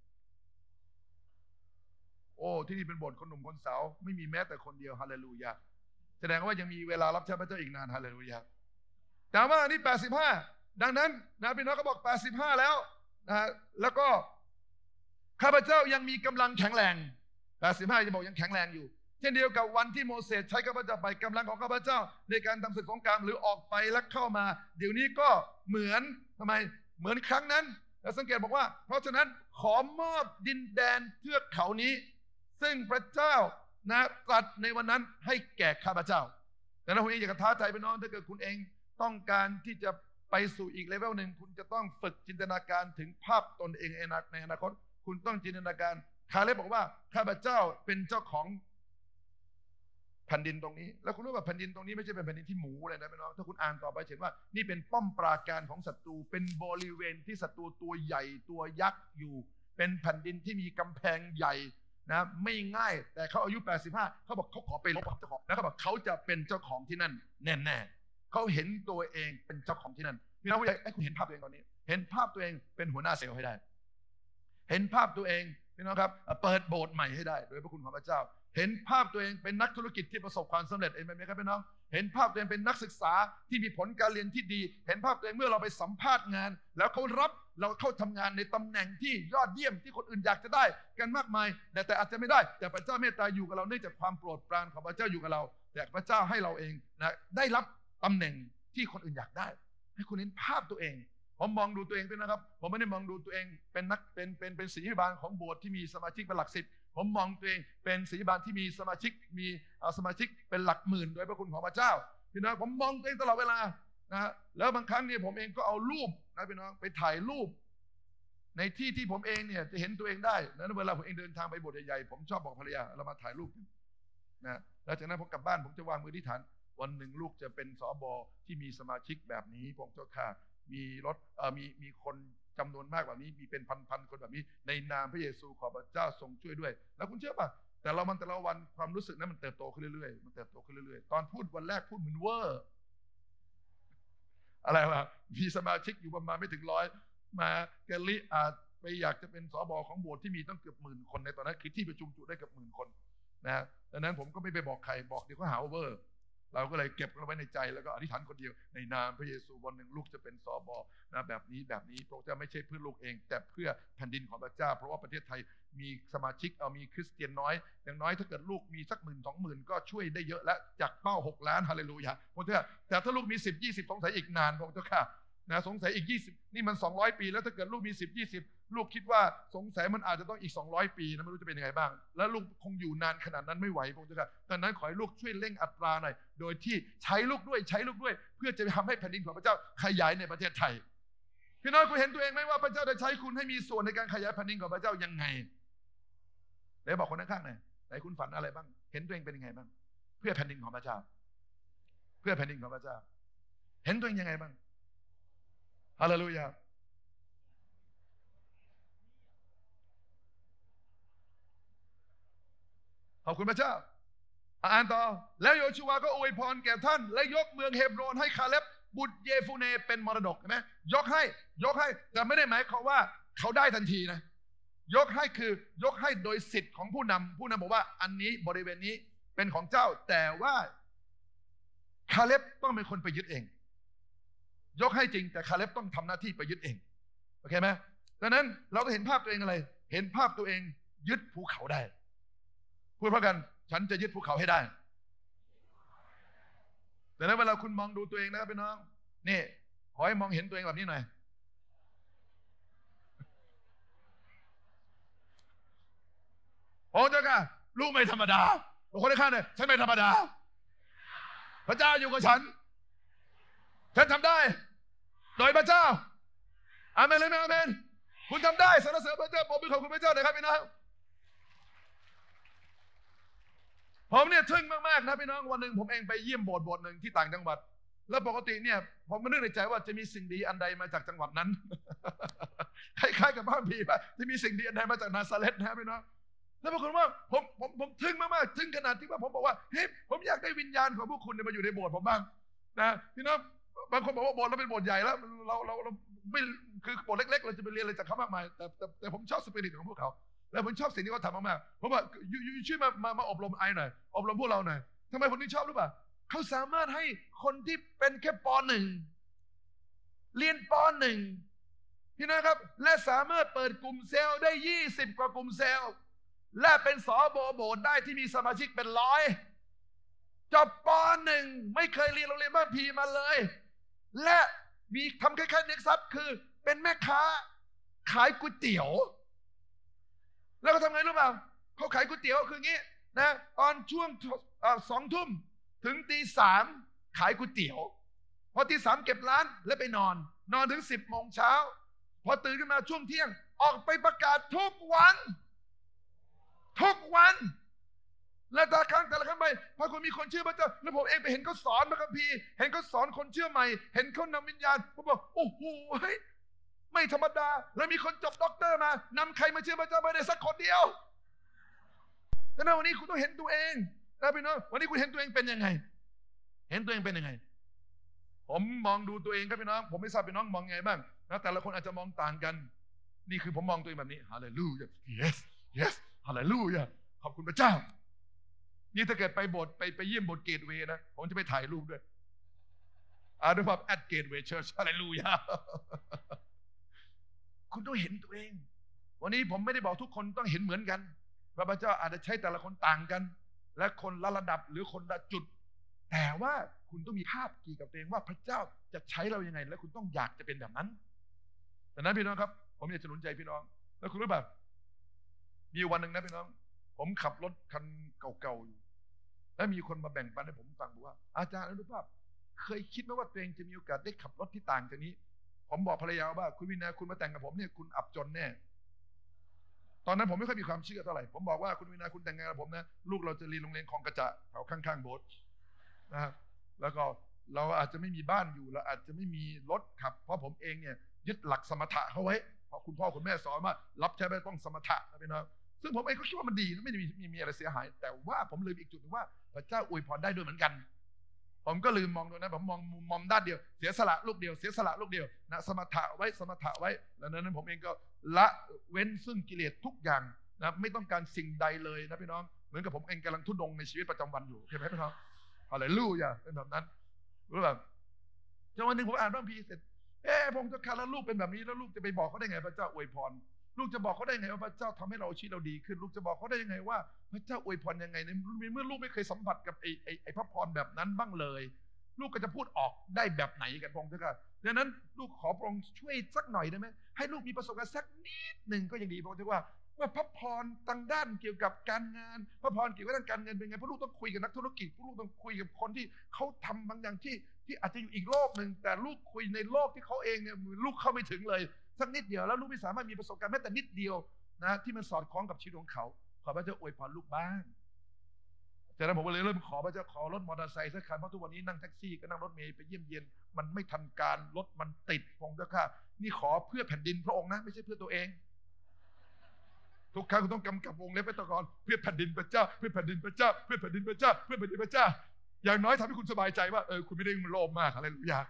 โอ้ที่นี่เป็นโบสถ์คนหนุ่มคนสาวไม่มีแม้แต่คนเดียวฮาเลลูยาแสดงว่ายังมีเวลารับใช้พระเจ้าอีกนานฮาเลลูยาแต่ว่านี่แปดสิบห้าดังนั้นนะพี่น้องก็บอกแปดสิบห้าแล้วนะแล้วก็ข้าพเจ้ายังมีกำลังแข็งแรงแปดสิบห้าจะบอกยังแข็งแรงอยู่เช่นเดียวกับวันที่โมเสสใช้ข้าพเจ้าไปกำลังของข้าพเจ้าในการทำศึกสงครามหรือออกไปและเข้ามาเดี๋ยวนี้ก็เหมือนทำไมเหมือนครั้งนั้นแล้วสังเกตบอกว่าเพราะฉะนั้นขอมอบดินแดนเทือกเขานี้ซึ่งพระเจ้านะตรัสในวันนั้นให้แก่ข้าพเจ้าแต่ถ้าคุณเองอยากท้าทายพี่น้องถ้าเกิดคุณเองต้องการที่จะไปสู่อีกเลเวลหนึ่งคุณจะต้องฝึกจินตนาการถึงภาพตนเองในอนาคตคุณต้องจินตนาการคาเลบบอกว่าข้าพเจ้าเป็นเจ้าของแผ่นดินตรงนี้แล้วคุณรู้ว่าแผ่นดินตรงนี้ไม่ใช่เป็นแผ่นดินที่หมูเลยนะพี่น้องถ้าคุณอ่านต่อไปเห็นว่านี่เป็นป้อมปราการของศัตรูเป็นบริเวณที่ศัตรูตัวใหญ่ตัวยักษ์อยู่เป็นแผ่นดินที่มีกำแพงใหญ่นะไม่ง่ายแต่เขาอายุแปดสิบห้าเขาบอกเขาขอเป็นเจ้าของแล้วเขาบอกเขาจะเป็นเจ้าของที่นั่นแน่ๆเขาเห็นตัวเองเป็นเจ้าของที่นั่นพี่น้องผู้ใหญ่ให้คุณเห็นภาพตัวเองตอนนี้เห็นภาพตัวเองเป็นหัวหน้าเซลล์ให้ได้เห็นภาพตัวเองพี่น้องครับเปิดโบสถ์ใหม่ให้ได้โดยพระคุณของพระเจ้าเห็นภาพตัวเองเป็นนักธุรกิจที่ประสบความสำเร็จเห็นไหมครับพี่น้องเห็นภาพตัวเองเป็นนักศึกษาที่มีผลการเรียนที่ดีเห็นภาพตัวเองเมื่อเราไปสัมภาษณ์งานแล้วเขารับเราเข้าทำงานในตำแหน่งที่ยอดเยี่ยมที่คนอื่นอยากจะได้กันมากมายแต่แต่อาจจะไม่ได้แต่พระเจ้าเมตตาอยู่กับเราเนื่องจากความโปรดปรานของพระเจ้าอยู่กับเราแต่พระเจ้าให้เราเองนะได้รับตำแหน่งที่คนอื่นอยากได้ให้คุณเห็นภาพตัวเองผมมองดูตัวเองด้วยนะครับผมไม่ได้มองดูตัวเองเป็นนักเป็นเป็นเป็นศิษยาบาลของโบสถ์ที่มีสมาชิกเป็นหลักสิบผมมองตัวเองเป็นศิษยาบาลที่มีสมาชิกมีสมาชิกเป็นหลักหมื่นโดยพระคุณของพระเจ้าพี่น้องผมมองตัวเองตลอดเวลานะแล้วบางครั้งเนี่ยผมเองก็เอารูปนะพี่น้องไปถ่ายรูปในที่ที่ผมเองเนี่ยจะเห็นตัวเองได้แล้วเวลาผมเองเดินทางไปโบสถ์ใหญ่ๆผมชอบบอกภรรยาเรามาถ่ายรูปนะแล้วจากนั้นผมกลับบ้านผมจะวางมือที่ฐานวันหนึ่งลูกจะเป็นสบที่มีสมาชิกแบบนี้พระเจ้าข้ามีรถเอ่อมีมีคนจำนวนมากแบบนี้มีเป็นพันๆคนแบบนี้ในนามพระเยซูขอพระเจ้าทรงช่วยด้วยแล้วคุณเชื่อป่ะแต่เรามันแต่ละวันความรู้สึกนั้นมันเติบโตขึ้นเรื่อยๆมันเติบโตขึ้นเรื่อยๆตอนพูดวันแรกพูดเหมือนเวอร์อะไรวะมีสมาชิกอยู่ประมาณไม่ถึงร้อยมาเกลิอาจไปอยากจะเป็นสบของโบสถ์ที่มีต้องเกือบหมื่นคนในตอนนั้นคือที่ประชุมจุได้เกือบหมื่นคนนะดังนั้นผมก็ไม่ไปบอกใครบอกเดี๋ยวเขาหาเวอร์เราก็เลยเก็บเราไว้ในใจแล้วก็อธิษฐานคนเดียวในนามพระเยซูวันหนึ่งลูกจะเป็นสบนะแบบนี้แบบนี้พระเจ้าไม่ใช่เพื่อลูกเองแต่เพื่อแผ่นดินของพระเจ้าเพราะว่าประเทศไทยมีสมาชิกเอามีคริสเตียนน้อยอย่างน้อยถ้าเกิดลูกมีสักหมื่นสองหมื่นก็ช่วยได้เยอะแล้วจากเป้าหกล้านฮาเลลูยาพระเจ้าแต่ถ้าลูกมีสิบยี่สิบสงสัยอีกนานพระเจ้าค่ะนะสงสัยอีกยี่สิบนี่มันสองร้อยปีแล้วถ้าเกิดลูกมีสิบ ยี่สิบลูกคิดว่าสงสัยมันอาจจะต้องอีกสองร้อยปีนะไม่รู้จะเป็นยังไงบ้างแล้วลูกคงอยู่นานขนาดนั้นไม่ไหวพระเจ้าค่ะดังนั้นขอให้ลูกช่วยเร่งอัตราหน่อยโดยที่ใช้ลูกด้วยใช้ลูกด้วยเพื่อจะทำให้แผ่นดินของพระเจ้าขยายในประเทศไทยพี่น้องคุณเห็นตัวเองไหมว่าพระเจ้าได้ใช้คุณให้มีส่วนในการขยายแผ่นดินของพระเจ้ายังไงเดี๋ยวบอกคนข้างๆหน่อยไหนคุณฝันอะไรบ้างเห็นตัวเองเป็นยังไงบ้างเพื่อแผ่นดินของพระเจ้าเพื่อแผ่นดินของพระเจ้าเห็นตัวเองยังไงบ้างฮาเลลูยาขอบคุณพระเจ้าอ่านต่อแล้วโยชูวาก็อวยพรแก่ท่านและยกเมืองเฮบโรนให้คาเล็บบุตรเยฟูเนเป็นมรดกใช่ไหมยกให้ยกให้แต่ไม่ได้หมายความว่าเขาได้ทันทีนะยกให้คือยกให้โดยสิทธิ์ของผู้นำผู้นำบอกว่าอันนี้บริเวณนี้เป็นของเจ้าแต่ว่าคาเล็บต้องเป็นคนไปยึดเองยกให้จริงแต่คาเล็บต้องทำหน้าที่ไปยึดเองโอเคไหมดังนั้นเราก็เห็นภาพตัวเองอะไรเห็นภาพตัวเองยึดภูเขาได้พูดพร้อมกันฉันจะยึดภูเขาให้ได้แต่นั้นเวลาคุณมองดูตัวเองนะครับพี่น้องนี่ขอให้มองเห็นตัวเองแบบนี้หน่อยโอ้เจ้าค่ะลูกไม่ธรรมดาคนข้างเนี่ยฉันไม่ธรรมดาพระเจ้าอยู่กับฉันฉันทำได้โดยพระเจ้าอาเมนเลยไหมอาเมนคุณทำได้สรรเสริญพระเจ้าผมเป็นของคุณพระเจ้านะครับพี่น้องผมเนี่ยทึ่งมากๆนะพี่น้องวันหนึ่งผมเองไปเยี่ยมโบสถ์โบสถ์หนึ่งที่ต่างจังหวัดแล้วปกติเนี่ยผมก็นึกในใจว่าจะมีสิ่งดีอันใดมาจากจังหวัดนั้นคล้ายๆกับบ้านพี่ป่ะที่มีสิ่งดีอันใดมาจากนาซาเรตนะพี่น้องแล้วปรากฏว่าผมผมผมทึ่งมากๆทึ่งขนาดที่ว่าผมบอกว่าเฮ้ยผมอยากได้วิญญาณของพวกคุณมาอยู่ในโบสถ์ผมบ้างนะพี่น้องบางคนบอกว่าโบสถ์เราเป็นโบสถ์ใหญ่แล้วเราเราเราไม่คือโบสถ์เล็กๆเราจะไปเรียนอะไรจากเขามากมายแต่แต่แต่ผมชอบสปิริตของพวกเขาแล้วผมชอบสิ่งที่เขาทำมากๆเพราะว่าอยู่อยู่ช่วยมามามาอบรมไอหน่อยอบรมพวกเราหน่อยทำไมผมถึงชอบรู้ป่ะเขาสามารถให้คนที่เป็นแค่ป.หนึ่งเรียนป.หนึ่งพี่น้องครับและสามารถเปิดกลุ่มเซลล์ได้ยี่สิบกว่ากลุ่มเซลล์และเป็นสบโบสถ์ได้ที่มีสมาชิกเป็นร้อยจบป.หนึ่งไม่เคยเรียนโรงเรียนบ้านพีมาเลยและมีทำคล้ายๆเน็กซัสคือเป็นแม่ค้าขายก๋วยเตี๋ยวแล้วก็ทำไงรู้เปล่าเขาขายก๋วยเตี๋ยวคืองี้นะตอนช่วงสองทุ่มถึงตีสามขายก๋วยเตี๋ยวพอตีสามเก็บร้านแล้วไปนอนนอนถึงสิบโมงเช้าพอตื่นขึ้นมาช่วงเที่ยงออกไปประกาศทุกวันทุกวันและแต่ครั้งแต่ละครั้งไปพอคนมีคนเชื่อพระเจ้าแล้วผมเองไปเห็นเขาสอนพระคัมภีร์เห็นเขาสอนคนเชื่อใหม่เห็นเขานำวิญญาณผมบอกโอ้โหไม่ธรรมดาแล้วมีคนจบด็อกเตอร์มานำใครมาเชื่อพระเจ้าไม่ได้สักคนเดียวแต่ในวันนี้คุณต้องเห็นตัวเองนะพี่น้องวันนี้คุณเห็นตัวเองเป็นยังไงเห็นตัวเองเป็นยังไงผมมองดูตัวเองครับพี่น้องผมไม่ทราบพี่น้องมองไงบ้างนะแต่ละคนอาจจะมองต่างกันนี่คือผมมองตัวเองแบบนี้ฮาเลลูยา yes yes ฮาเลลูยาขอบคุณพระเจ้านี่ถ้าเกิดไปโบสถ์ไปไปเยี่ยมโบสถ์เกตเวย์นะผมจะไปถ่ายรูปด้วยอาด้วยความแอดเกตเวย์เชิร์ชฮาเลลูยาคุณต้องเห็นตัวเองวันนี้ผมไม่ได้บอกทุกคนต้องเห็นเหมือนกันพระเจ้าอาจจะใช้แต่ละคนต่างกันและคนละระดับหรือคนละจุดแต่ว่าคุณต้องมีภาพเกี่ยวกับตัวเองว่าพระเจ้าจะใช้เรายังไงและคุณต้องอยากจะเป็นแบบนั้นดังนั้นพี่น้องครับผมอยากจะหนุนใจพี่น้องแล้วคุณรู้ป่ะมีวันหนึ่งนะพี่น้องผมขับรถคันเก่าๆอยู่แล้วมีคนมาแบ่งปันให้ผมฟังบอกว่าอาจารย์อนุภาพเคยคิดไหมว่าตัวเองจะมีโอกาสได้ขับรถที่ต่างจากนี้ผมบอกภรรยาว่าคุณวินาคุณมาแต่งกับผมเนี่ยคุณอับจนแน่ตอนนั้นผมไม่ค่อยมีความเชื่อเท่าไหร่ผมบอกว่าคุณวินาคุณแต่งงานกับผมนะลูกเราจะเรียนโรงเรียนคลองกระจะแถวข้างๆโบสถ์นะครับแล้วก็เราอาจจะไม่มีบ้านอยู่เราอาจจะไม่มีรถขับเพราะผมเองเนี่ยยึดหลักสมถะเขาไว้เพราะคุณพ่อคุณแม่สอนว่ารับใช้ไม่ต้องสมถะนะพี่น้องซึ่งผมเองก็คิดว่ามันดีไม่ได้มีมีมีอะไรเสียหายแต่ว่าผมลืมอีกจุดนึงว่าพระเจ้าอวยพรได้ด้วยเหมือนกันผมก็ลืมมองตรงนั้นผมมองมุมมองด้านเดียวเสียสละลูกเดียวเสียสละลูกเดียวนะสมถะไว้สมถะไว้แล้วนั้นผมเองก็ละเว้นซึ่งกิเลสทุกอย่างนะไม่ต้องการสิ่งใดเลยนะพี่น้องเหมือนกับผมเองกำลังทุดงในชีวิตประจำวันอยู่ใช่ไหมพี่น้องอะไรลู่อย่าเป็นแบบนั้นรู้แบบจนวันหนึ่งผมอ่านพระคัมภีร์เสร็จเอ๊ะผมจะขาดแล้วลูกเป็นแบบนี้แล้วลูกจะไปบอกเขาได้ไงพระเจ้าอวยพรลูกจะบอกเขาได้ไงว่าพระเจ้าทำให้เราชีวิตเราดีขึ้นลูกจะบอกเขาได้ยังไงว่าพระเจ้าอวยพรยังไงในเมื่อลูกไม่เคยสัมผัสกับไอ้ไอ้ไอ้พระพรแบบนั้นบ้างเลยลูกก็จะพูดออกได้แบบไหนกันพระองค์เจ้าค่ะดังนั้นลูกขอพระองค์ช่วยสักหน่อยได้ไหมให้ลูกมีประสบการณ์สักนิดหนึ่งก็ยังดีพระองค์เจ้าว่าว่าพระพรทางด้านเกี่ยวกับการงานพระพรเกี่ยวกับด้านการเงินเป็นไงเพราะลูกต้องคุยกับนักธุรกิจลูกต้องคุยกับคนที่เขาทำบางอย่างที่ที่อาจจะอยู่อีกโลกหนึ่งแต่ลูกคุยในโลกที่เขาเองเนี่ยลูกเข้าไม่ถึงเลยสักนิดเดียวแล้วลูกไม่สามารถมีประสบการณ์แม้แต่นิดเดียวนะที่มันสอดคล้องกับชีวิตของเขาขอพระเจ้าอวยพรลูกบ้างจากนั้นผมก็เลยเริ่มขอพระเจ้าขอรถมอเตอร์ไซค์สักคันเพราะทุกวันนี้นั่งแท็กซี่ก็นั่งรถเมล์ไปเยี่ยมเยียนมันไม่ทันการรถมันติดพระองค์เจ้าค่ะนี่ขอเพื่อแผ่นดินพระองค์นะไม่ใช่เพื่อตัวเองทุกครั้งคุณต้องกำกับวงเล็บไว้ตะกอนเพื่อแผ่นดินพระเจ้าเพื่อแผ่นดินพระเจ้าเพื่อแผ่นดินพระเจ้าเพื่อแผ่นดินพระเจ้าอย่างน้อยทำให้คุณสบายใจว่าเออคุณไม่ได้โลภมากอะไรหรือยัง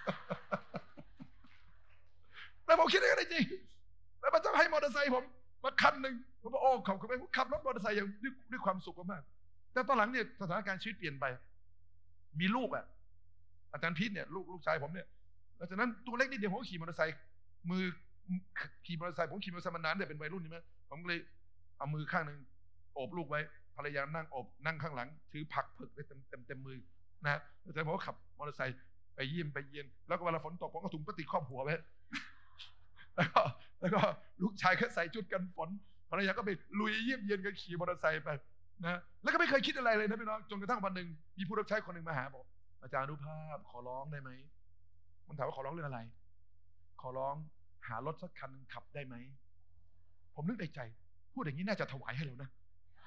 แล้วผมคิดได้จริงแล้วพระเจ้าให้มอเตอร์ไซค์ผมมาคันหนึ่งผมบอกโอ้ขอบคุณผมขับรถมอเตอร์ไซค์อย่างด้วยความสุขมากแต่ตอนหลังเนี่ยสถานการณ์ชีวิตเปลี่ยนไปมีลูกอ่ะอาจารย์พีทเนี่ยลูกลูกชายผมเนี่ยหลังจากนั้นตัวเล็กนิดเดียวผมขี่มอเตอร์ไซค์มือขี่มอเตอร์ไซค์ผมขี่มอเตอร์ไซค์มานานเนี่ยเป็นวัยรุ่นใช่ไหมผมเลยเอามือข้างหนึ่งโอบลูกไว้ภรรยานั่งโอบนั่งข้างหลังถือผักเผือกไว้เต็มเต็มเต็มมือนะแล้วผมก็ขับมอเตอร์ไซค์ไปเยี่ยมไปเยียนแล้วก็เวลาฝนตกผมก็ถุงพลาสติกครอบหัวไว้แล้วก็แล้วก็ลูกชายก็ใส่ชุดกันฝนภรรยาก็ไปลุยเยี่ยมเยียนกันขี่มอเตอร์ไซค์ไปนะแล้วก็ไม่เคยคิดอะไรเลยนะพี่น้องจนกระทั่งวันหนึ่งมีผู้รับใช้คนหนึ่งมาหาบอกอาจารย์อนุภาพขอร้องได้ไหมผมถามว่าขอร้องเรื่องอะไรขอร้องหารถสักคันนึงขับได้ไหมผมนึกในใจพูดอย่างนี้น่าจะถวายให้เรานะ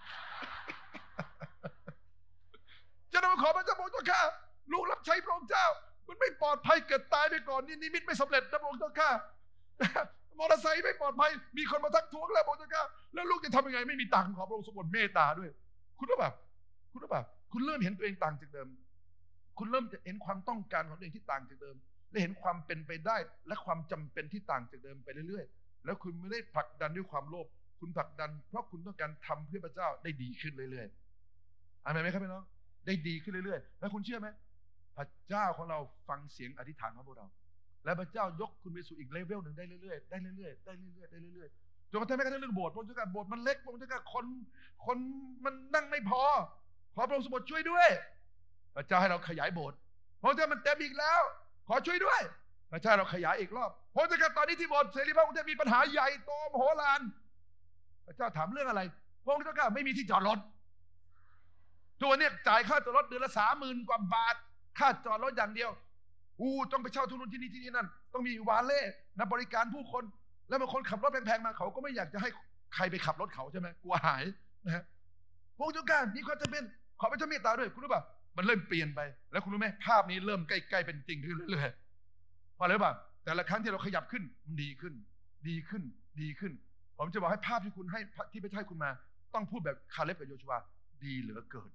จะนำขอพระเจ้าบอกเจ้าข้าลูกรับใช้พระองค์เจ้ามันไม่ปลอดภัยเกิดตายไปก่อนนี่นิมิตไม่สำเร็จนะพระองค์เจ้าข้ามอเตอร์ไซค์ไม่ปลอดภัยมีคนมาทักท้วงแล้วพระองค์เจ้าข้าแล้วลูกจะทำยังไงไม่มีตังค์ขอพระองค์ทรงโปรดเมตตาด้วยคุณรู้ป่ะคุณรู้ป่ะคุณเริ่มเห็นตัวเองต่างจากเดิมคุณเริ่มจะเห็นความต้องการของตัวเองที่ต่างจากเดิมและเห็นความเป็นไปได้และความจำเป็นที่ต่างจากเดิมไปเรื่อยๆแล้วคุณไม่ได้ผลักดันด้วยความโลภคุณผลักดันเพราะคุณต้องการทำเพื่อพระเจ้าได้ดีขึ้นเรื่อยๆอาเมนไหมครับพี่น้องได้ดีขึ้นเรื่อยๆแล้วคุณเชื่อไหมพระเจ้าของเราฟังเสียงอธิษฐานของพวกเราและพระเจ้ายกคุณไปสู่อีกเลเวลหนึ่งได้เรื่อยๆได้เรื่อยๆได้เรื่อยๆได้เรื่อยๆจนกระทั่งแม้กระทั่งเรื่องโบสถ์พระเจ้าโบสถ์มันเล็กพระเจ้าคนคนมันนั่งไม่พอขอพระองค์สมบูรณ์ช่วยด้วยพระเจ้าให้เราขยายโบสถ์พระเจ้ามันเต็มอีกแล้วขอช่วยด้วยพระเจ้าเราขยายอีกรอบพระเจ้าตอนนี้ที่โบสถ์เสรีภาพจะมีปัญหาใหญ่โตมโหฬารพระเจ้าถามเรื่องอะไรพระองค์ก็ไม่มีที่จอดรถตัวเนี้ยจ่ายค่าจอดรถเดือนละสามหมื่นกว่าบาทค่าจอดรถอย่างเดียวอู้ต้องไปเช่าทุนที่นี่ที่นี่นั่นต้องมีวาเล่นะบริการผู้คนแล้วบางคนขับรถแพงๆมาเขาก็ไม่อยากจะให้ใครไปขับรถเขาใช่ไหมกลัวหายนะฮะพระองค์ต้องการมีความจำเป็นขอพระเจ้าเมตตาด้วยคุณรู้ป่ะมันเริ่มเปลี่ยนไปแล้วคุณรู้ไหมภาพนี้เริ่มใกล้ๆเป็นจริงขึ้นเรื่อยๆเพราะอะไรป่ะแต่ละครั้งที่เราขยับขึ้นมันดีขึ้นดีขึ้นดีขึ้นผมจะบอกให้ภาพที่คุณให้ที่พระเจ้าให้คุณมาต้องพูดแบบคาเล็บกับโยชูวาดีเหลือเกิน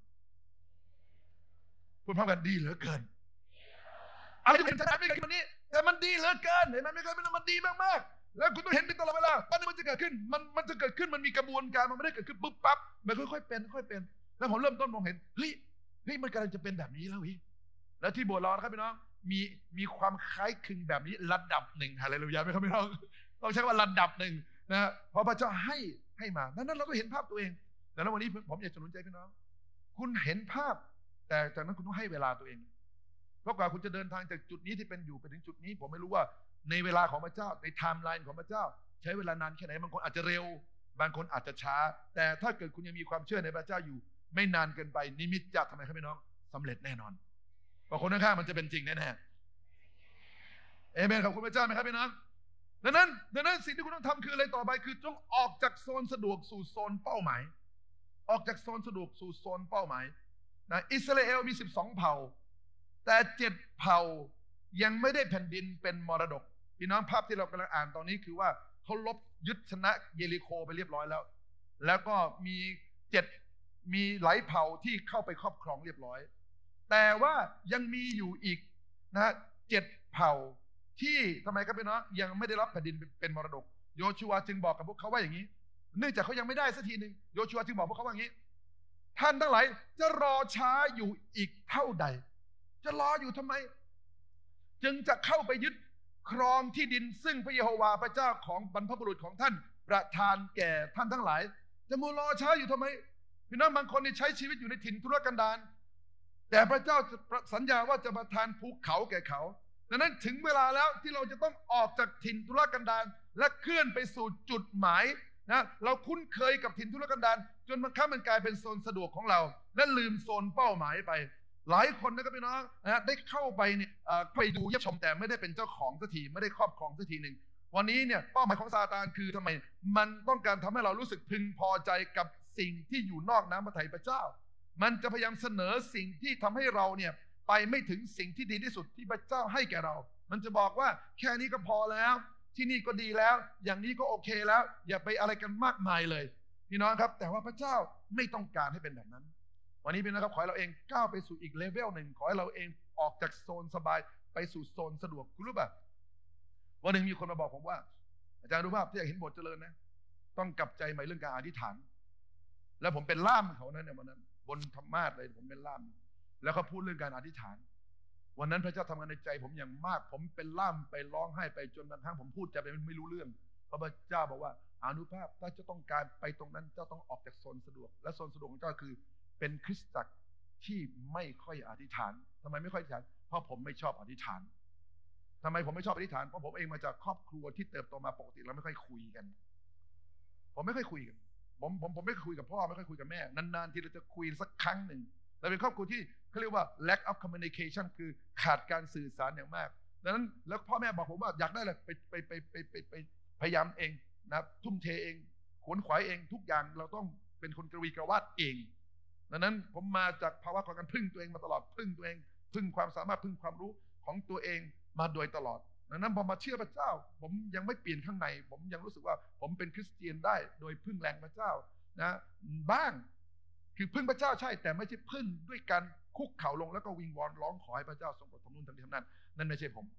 พูดพร้อมกันดีเหลือเกินอะไรที่เห็นชัดๆไม่เกินวันนี้แต่มันดีเหลือเกินเห็นไหมไม่เคยเป็นมันดีมากๆแล้วคุณต้องเห็นตลอดเวลาตอนนี้มันจะเกิดขึ้นมันมันจะเกิดขึ้นมันมีกระบวนการมันไม่ได้เกิดขึ้นปุ๊บปั๊บมันค่อยๆเป็นค่อยๆเป็นแล้วผมเริ่มต้นมองเห็นเฮ้ยเฮ้ยมันกำลังจะเป็นแบบนี้แล้วพี่แล้วที่โบสถ์เรานะครับพี่น้องมีมีความคล้ายคลึงแบบนี้ระดับหนึ่งฮาเลลูยาไหมครับพี่น้องต้องใช้ว่าระดับหนึ่งนะเพราะพระเจ้าให้ให้มาดังนั้นเราก็เห็นภาพตัวเองแต่แล้ววันนี้ผมอยากจะหนุนใจพี่น้องคุณเห็นภาพแต่จากนั้นคุณต้องให้เวลาตัวเองเพราะกว่าคุณจะเดินทางจากจุดนี้ที่เป็นอยู่ไปถึงจุดนี้ผมไม่รู้ว่าในเวลาของพระเจ้าในไทม์ไลน์ของพระเจ้าใช้เวลานานแค่ไหนบางคนอาจจะเร็วบางคนอาจจะช้าแต่ถ้าเกิดคุณยังมีความเชื่อในพระเจ้าอยู่ไม่นานเกินไปนิมิตจะทำไมครับพี่น้องสำเร็จแน่นอนเพราะคนข้างๆมันจะเป็นจริงแน่ๆเอเมนขอบคุณพระเจ้าไหมครับพี่น้องดังนั้นดังนั้นสิ่งที่คุณต้องทำคืออะไรต่อไปคือต้องออกจากโซนสะดวกสู่โซนเป้าหมายออกจากโซนสะดวกสู่โซนเป้าหมายนะอิสราเอลมีสิบสองเผ่าแต่เจ็ดเผ่ายังไม่ได้แผ่นดินเป็นมรดกพี่น้องภาพที่เรากำลังอ่านตอนนี้คือว่าเขาลบยึดชนะเยริโคไปเรียบร้อยแล้วแล้วก็มีเจ็ดมีหลายเผ่าที่เข้าไปครอบครองเรียบร้อยแต่ว่ายังมีอยู่อีกนะเจ็ดเผ่าที่ทำไมครับพี่น้องยังไม่ได้รับแผ่นดินเป็นมรดกโยชูวาจึงบอกกับพวกเขาว่าอย่างนี้เนื่องจากเขายังไม่ได้สักทีหนึ่งโยชูวาจึงบอกพวกเขาว่าอย่างนี้ท่านทั้งหลายจะรอช้าอยู่อีกเท่าใดจะรออยู่ทำไมจึงจะเข้าไปยึดครองที่ดินซึ่งพระเยโฮวาห์พระเจ้าของบรรพบุรุษของท่านประทานแก่ท่านทั้งหลายจะมัวรอช้าอยู่ทำไมพี่น้องบางคนนี่ใช้ชีวิตอยู่ในถิ่นทุรกันดารแต่พระเจ้าสัญญาว่าจะประทานภูเขาแก่เขาดังนั้นถึงเวลาแล้วที่เราจะต้องออกจากถิ่นทุรกันดารและเคลื่อนไปสู่จุดหมายนะเราคุ้นเคยกับถิ่นทุรกันดารจนบางครั้งมันกลายเป็นโซนสะดวกของเราและลืมโซนเป้าหมายไปหลายคนนะครับพี่น้องนะได้เข้าไปเนี่ยไปดูเยี่ยมชมแต่ไม่ได้เป็นเจ้าของสักทีไม่ได้ครอบครองสักทีหนึ่งวันนี้เนี่ยเป้าหมายของซาตานคือทำไมมันต้องการทำให้เรารู้สึกพึงพอใจกับสิ่งที่อยู่นอกน้ำพระทัยพระเจ้ามันจะพยายามเสนอสิ่งที่ทำให้เราเนี่ยไปไม่ถึงสิ่งที่ดีที่สุดที่พระเจ้าให้แก่เรามันจะบอกว่าแค่นี้ก็พอแล้วที่นี่ก็ดีแล้วอย่างนี้ก็โอเคแล้วอย่าไปอะไรกันมากมายเลยพี่น้องครับแต่ว่าพระเจ้าไม่ต้องการให้เป็นแบบนั้นวันนี้พี่น้องครับขอให้เราเองก้าวไปสู่อีกเลเวลหนึ่งขอให้เราเองออกจากโซนสบายไปสู่โซนสะดวกคุณรู้ป่ะวันหนึ่งมีคนมาบอกผมว่าอาจารย์รู้ป่ะที่อยากเห็นโบสถ์เจริญนะต้องกลับใจใหม่เรื่องการอธิษฐานแล้วผมเป็นล่ามเขานะเนี่ยวันนั้นบนธรรมาสเลยผมเป็นล่ามแล้วเขาพูดเรื่องการอธิษฐานวันนั้นพระเจ้าทำงานในใจผมอย่างมากผมเป็นล่ามไปร้องไห้ไปจนบางครั้งผมพูดจะไปไม่รู้เรื่องเพราะพระเจ้าบอกว่าอานุภาพถ้าจะต้องการไปตรงนั้นเจ้าต้องออกจากโซนสะดวกและโซนสะดวกของเจ้าคือเป็นคริสตจักรที่ไม่ค่อยอธิษฐานทำไมไม่ค่อยอธิษฐานเพราะผมไม่ชอบอธิษฐานทำไมผมไม่ชอบอธิษฐานเพราะผมเองมาจากครอบครัวที่เติบโตมาปกติเราไม่ค่อยคุยกันผมไม่ค่อยคุยกันผมผมผมไม่คุยกับพ่อไม่ค่อยคุยกับแม่นานๆทีเราจะคุยสักครั้งหนึ่งเราเป็นครอบครัวที่เขาเรียกว่า lack of communication คือขาดการสื่อสารอย่างมากดังนั้นแล้วพ่อแม่บอกผมว่าอยากได้อะไรไปไปไปไปไปไปพยายามเองนะทุ่มเทเองขวนขวายเองทุกอย่างเราต้องเป็นคนกระวีกระวาดเองดังนั้นผมมาจากภาวะของการพึ่งตัวเองมาตลอดพึ่งตัวเองพึ่งความสามารถพึ่งความรู้ของตัวเองมาโดยตลอดดังนั้นพอมาเชื่อพระเจ้าผมยังไม่เปลี่ยนข้างในผมยังรู้สึกว่าผมเป็นคริสเตียนได้โดยพึ่งแรงพระเจ้านะบ้างคือพึ่งพระเจ้าใช่แต่ไม่ใช่พึ่งด้วยการคุกเข่าลงแล้วก็วิงวอนร้องขอให้พระเจ้าทรงโปรดทำนู่นทำนี่ทำนั่นนั่นไม่ใช่ผม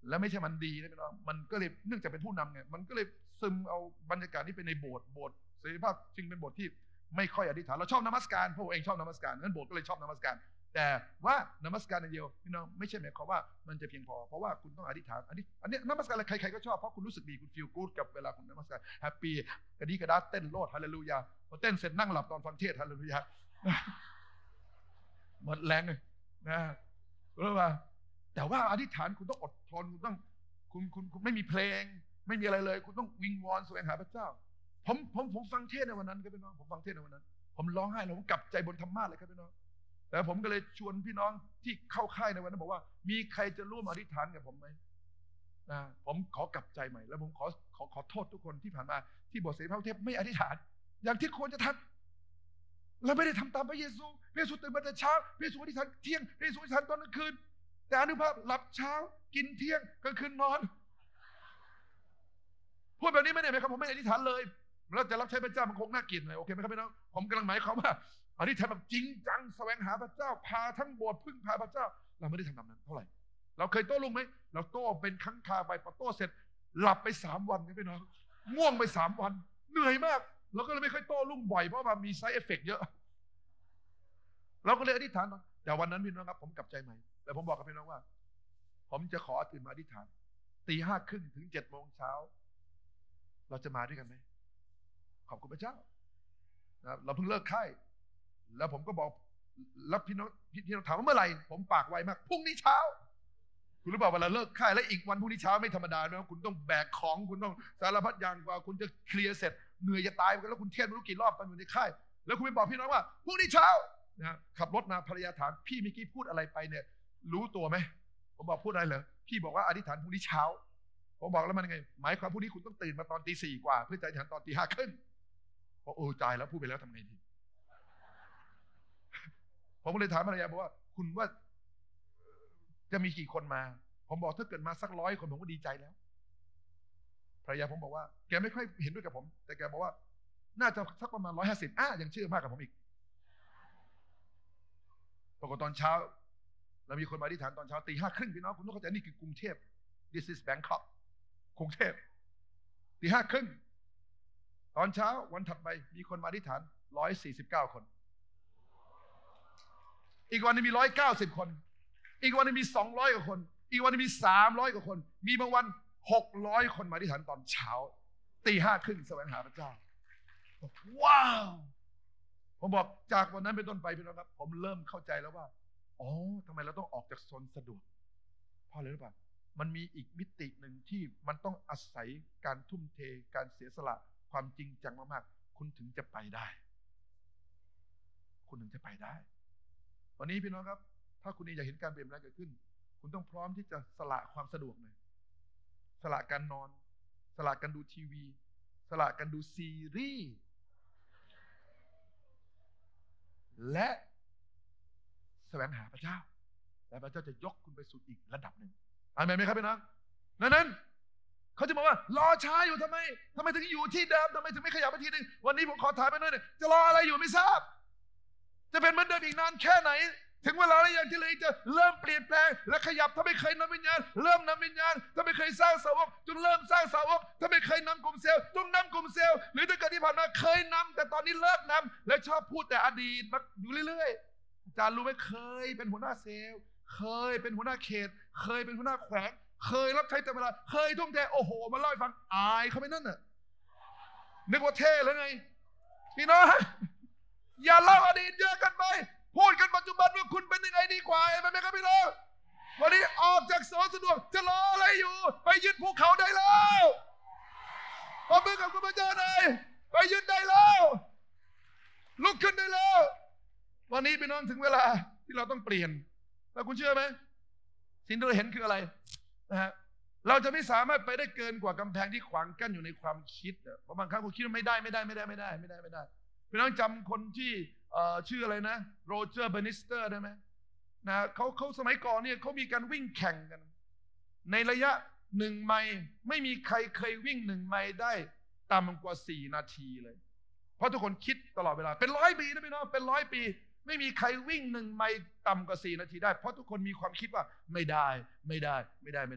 และไม่ใช่มันดีนะพี่น้องมันก็เลยเนื่องจากเป็นผู้นำไงมันก็เลยซึมเอาบรรยากาศนี้ไปในโบสถ์โบสถ์เสรีภาพจึงเป็นโบสถ์ที่ไม่ค่อยอธิษฐานเราชอบนมัสการพระองค์เองชอบนมัสการงั้นโบสถ์ก็เลยชอบนมัสการแต่ว่านมัสการอย่างเดียวพี่น้องไม่ใช่หมายความว่ามันจะเพียงพอเพราะว่าคุณต้องอธิษฐานอันนี้อันนี้นมัสการอะไรใครๆก็ชอบเพราะคุณรู้สึกดีคุณฟีลกู๊ดกับเวลาคุณนมัสการแฮปปี้กระดีกระดาเต้นโลดฮาเลลูยาพอเต้นเสร็จนั่งหลับตอนฟังเทศน์ฮาเลลูยาหมดแรงเลยนะรู้ป่ะแต่ว่าอธิษฐานคุณต้องอดทนคุณต้องคุณคุณคุณไม่มีเพลงไม่มีอะไรเลยคุณต้องวิงวอนแสวงหาพระเจ้าผมผมผมฟังเทศน์ในวันนั้นครับพี่น้องผมฟังเทศน์ในวันนั้นผมร้องไห้แล้วผมกลับใจบนธรรมะเลยครับพี่น้องแต่ผมก็เลยชวนพี่น้องที่เข้าค่ายในวันนั้นบอกว่ามีใครจะร่วมอธิษฐานกับผมไหมนะผมขอกลับใจใหม่แล้วผมขอขอขอโทษทุกคนที่ผ่านมาที่โบสถ์เสรีภาพเทพไม่อธิษฐานอย่างที่ควรจะทำเราไม่ได้ทำตามพระเยซูพระเยซูตื่นมาแต่เช้าพระเยซูอธิษฐานเที่ยงพระเยซูอธิษฐานตอนกลางคืนแต่อนุภาพหลับเช้ากินเที่ยงกลางคืนนอนพูดแบบนี้ไม่ได้ไหมครับผมไม่อธิษฐานเลยแล้วจะรับใช้พระเจ้ามันคงน่าเกลียดหน่อยโอเคไหมครับพี่น้องผมกำลังหมายความว่าอธิษฐานแบบจริงจังแสวงหาพระเจ้าพาทั้งโบสถ์พึ่งพาพระเจ้าเราไม่ได้ทำแบบนั้นเท่าไหร่เราเคยโต้รุ่งไหมเราโต้เป็นครั้งคาไปพอโต้เสร็จหลับไปสามวันครับพี่น้องง่วงไปสามวันเหนื่อยมากเราก็เลยไม่ค่อยโต้รุ่งบ่อยเพราะว่ามีไซด์เอฟเฟกต์เยอะเราก็เลยอธิษฐานแต่วันนั้นพี่น้องครับผมกลับใจใหม่แต่ผมบอกกับพี่น้องว่าผมจะขอตื่นมาอธิษฐานตีห้าครึ่งถึงเจ็ดโมงเช้าเราจะมาด้วยกันไหมขอบคุณพระเจ้านะเราเพิ่งเลิกค่ายแล้วผมก็บอกแล้วพี่น้องพี่น้องถามว่าเมื่อไหร่ผมปากไวมากพรุ่งนี้เช้าคุณรู้เปล่าเวลาเลิกค่ายแล้วอีกวันพรุ่งนี้เช้าไม่ธรรมดานะคุณต้องแบกของคุณต้องสารพัดอย่างกว่าคุณจะเคลียร์เสร็จเหนื่อยจะตายกันแล้วคุณเทศไม่รู้กี่รอบตอนอยู่ในค่ายแล้วคุณไปบอกพี่น้องว่าพรุ่งนี้เช้านะขับรถมาภรรยาถามพี่เมื่อกี้พูดอะไรไปเนี่ยรู้ตัวไหมผมบอกพูดอะไรเหรอพี่บอกว่าอธิษฐานพรุ่งนี้เช้าผมบอกแล้วมันยังไงหมายความพรุ่งนี้คุณต้องตื่นมาตอนตีสี่กว่าเพื่อจะอธิษฐานตอนตีห้าครึ่งพอโอ้ใจแล้วพูดไปแล้วทำไงดีผมก็เลยถามภรรยาบอกว่าคุณว่าจะมีกี่คนมาผมบอกถ้าเกิดมาสักร้อยคนผมก็ดีใจแล้วภรรยาผมบอกว่าแกไม่ค่อยเห็นด้วยกับผมแต่แกบอกว่าน่าจะสักประมาณร้อยห้าสิบอ่ะยังเชื่อมากกับผมอีกปรากฏตอนเช้าเรามีคนมาอธิษฐานตอนเช้าตีห้าครึ่งพี่น้องคุณต้องเข้าใจนี่คือกรุงเทพ this is Bangkok กรุงเทพตีห้าครึ่งตอนเช้าวันถัดไปมีคนมาอธิษฐานร้อยสี่สิบเก้าคนอีกวันนึงมีร้อยเก้าสิบคนอีกวันนึงมีสองร้อยกว่าคนอีกวันนึงมีสามร้อยกว่าคนมีบางวันหกร้อยคนมาอธิษฐานตอนเช้าตีห้าครึ่งแสวงหาพระเจ้าว้าวผมบอกจากวันนั้นเป็นต้นไปพี่น้องครับผมเริ่มเข้าใจแล้วว่าอ๋อทำไมเราต้องออกจากโซนสะดวกเพราะอะไรรู้ป่ะมันมีอีกมิติหนึ่งที่มันต้องอาศัยการทุ่มเทการเสียสละความจริงจังมากๆคุณถึงจะไปได้คุณถึงจะไปได้วันนี้พี่น้องครับถ้าคุณอยากเห็นการเปลี่ยนแปลงเกิดขึ้นคุณต้องพร้อมที่จะสละความสะดวกหน่อยสละการนอนสละการดูทีวีสละการดูซีรีส์และแสวงหาพระเจ้าและพระเจ้าจะยกคุณไปสู่อีกระดับหนึ่งอาเมนไหมครับพี่น้องดังนั้นเขาจะบอกว่ารอช้าอยู่ทำไมทำไมถึงอยู่ที่เดิมทำไมถึงไม่ขยับไปทีนึงวันนี้ผมขอถามไปหน่อยจะรออะไรอยู่ไม่ทราบจะเป็นเหมือนเดิมอีกนานแค่ไหนถึงเวลาแล้วยังที่เลยจะเริ่มเปลี่ยนแปลงและขยับถ้าไม่เคยนำวิญญาณเริ่มนำวิญญาณถ้าไม่เคยสร้างสาวกจงเริ่มสร้างสาวกถ้าไม่เคยนำกลุ่มเซลล์จงนำกลุ่มเซลล์หรือถ้าเกิดที่ผ่านมาเคยนำแต่ตอนนี้เลิกนำและชอบพูดแต่อดีตมาอยู่เรื่อยๆอาจารย์รู้ไหมเคยเป็นหัวหน้าเซลล์เคยเป็นหัวหน้าเขตเคยเป็นหัวหน้าแขวงเคยรับใช้แต่เวลาเคยทุ่มเทโอ้โหมาเล่าให้ฟังอายเขาไม่นั่นน่ะนึกว่าเท่แล้วไงพี่น้องอย่าเล่าอดีตเยอะกันไปพูดกันปัจจุบันว่าคุณเป็นยังไงดีกว่าเห็นไหมครับพี่น้องวันนี้ออกจากโซนสะดวกจะรออะไรอยู่ไปยึดภูเขาได้แล้วขอบคุณกับคุณพระเจ้าหน่อยไปยึดได้แล้วลุกขึ้นได้แล้ววันนี้พี่น้องถึงเวลาที่เราต้องเปลี่ยนแล้วคุณเชื่อไหมสิ่งที่เราเห็นคืออะไรนะฮะเราจะไม่สามารถไปได้เกินกว่ากำแพงที่ขวางกั้นอยู่ในความคิดเพราะบางครั้งคุณคิดว่าไม่ได้ไม่ได้ไม่ได้ไม่ได้ไม่ได้ไม่ได้พี่น้องจำคนที่ชื่ออะไรนะโรเจอร์เบนิสเตอร์ได้ไหมนะเขาเขาสมัยก่อนเนี่ยเขามีการวิ่งแข่งกันในระยะหนึ่งไมล์ไม่มีใครเคยวิ่งหนึ่งไมล์ได้ต่ำกว่าสี่นาทีเลยเพราะทุกคนคิดตลอดเวลาเป็นร้อยปีนะพี่น้องเป็นร้อยปีไม่มีใครวิ่งหนึ่งไมล์ต่ำกว่าสี่นาทีได้เพราะทุกคนมีความคิดว่าไม่ได้ไม่ได้ไม่ได้ไม่ได้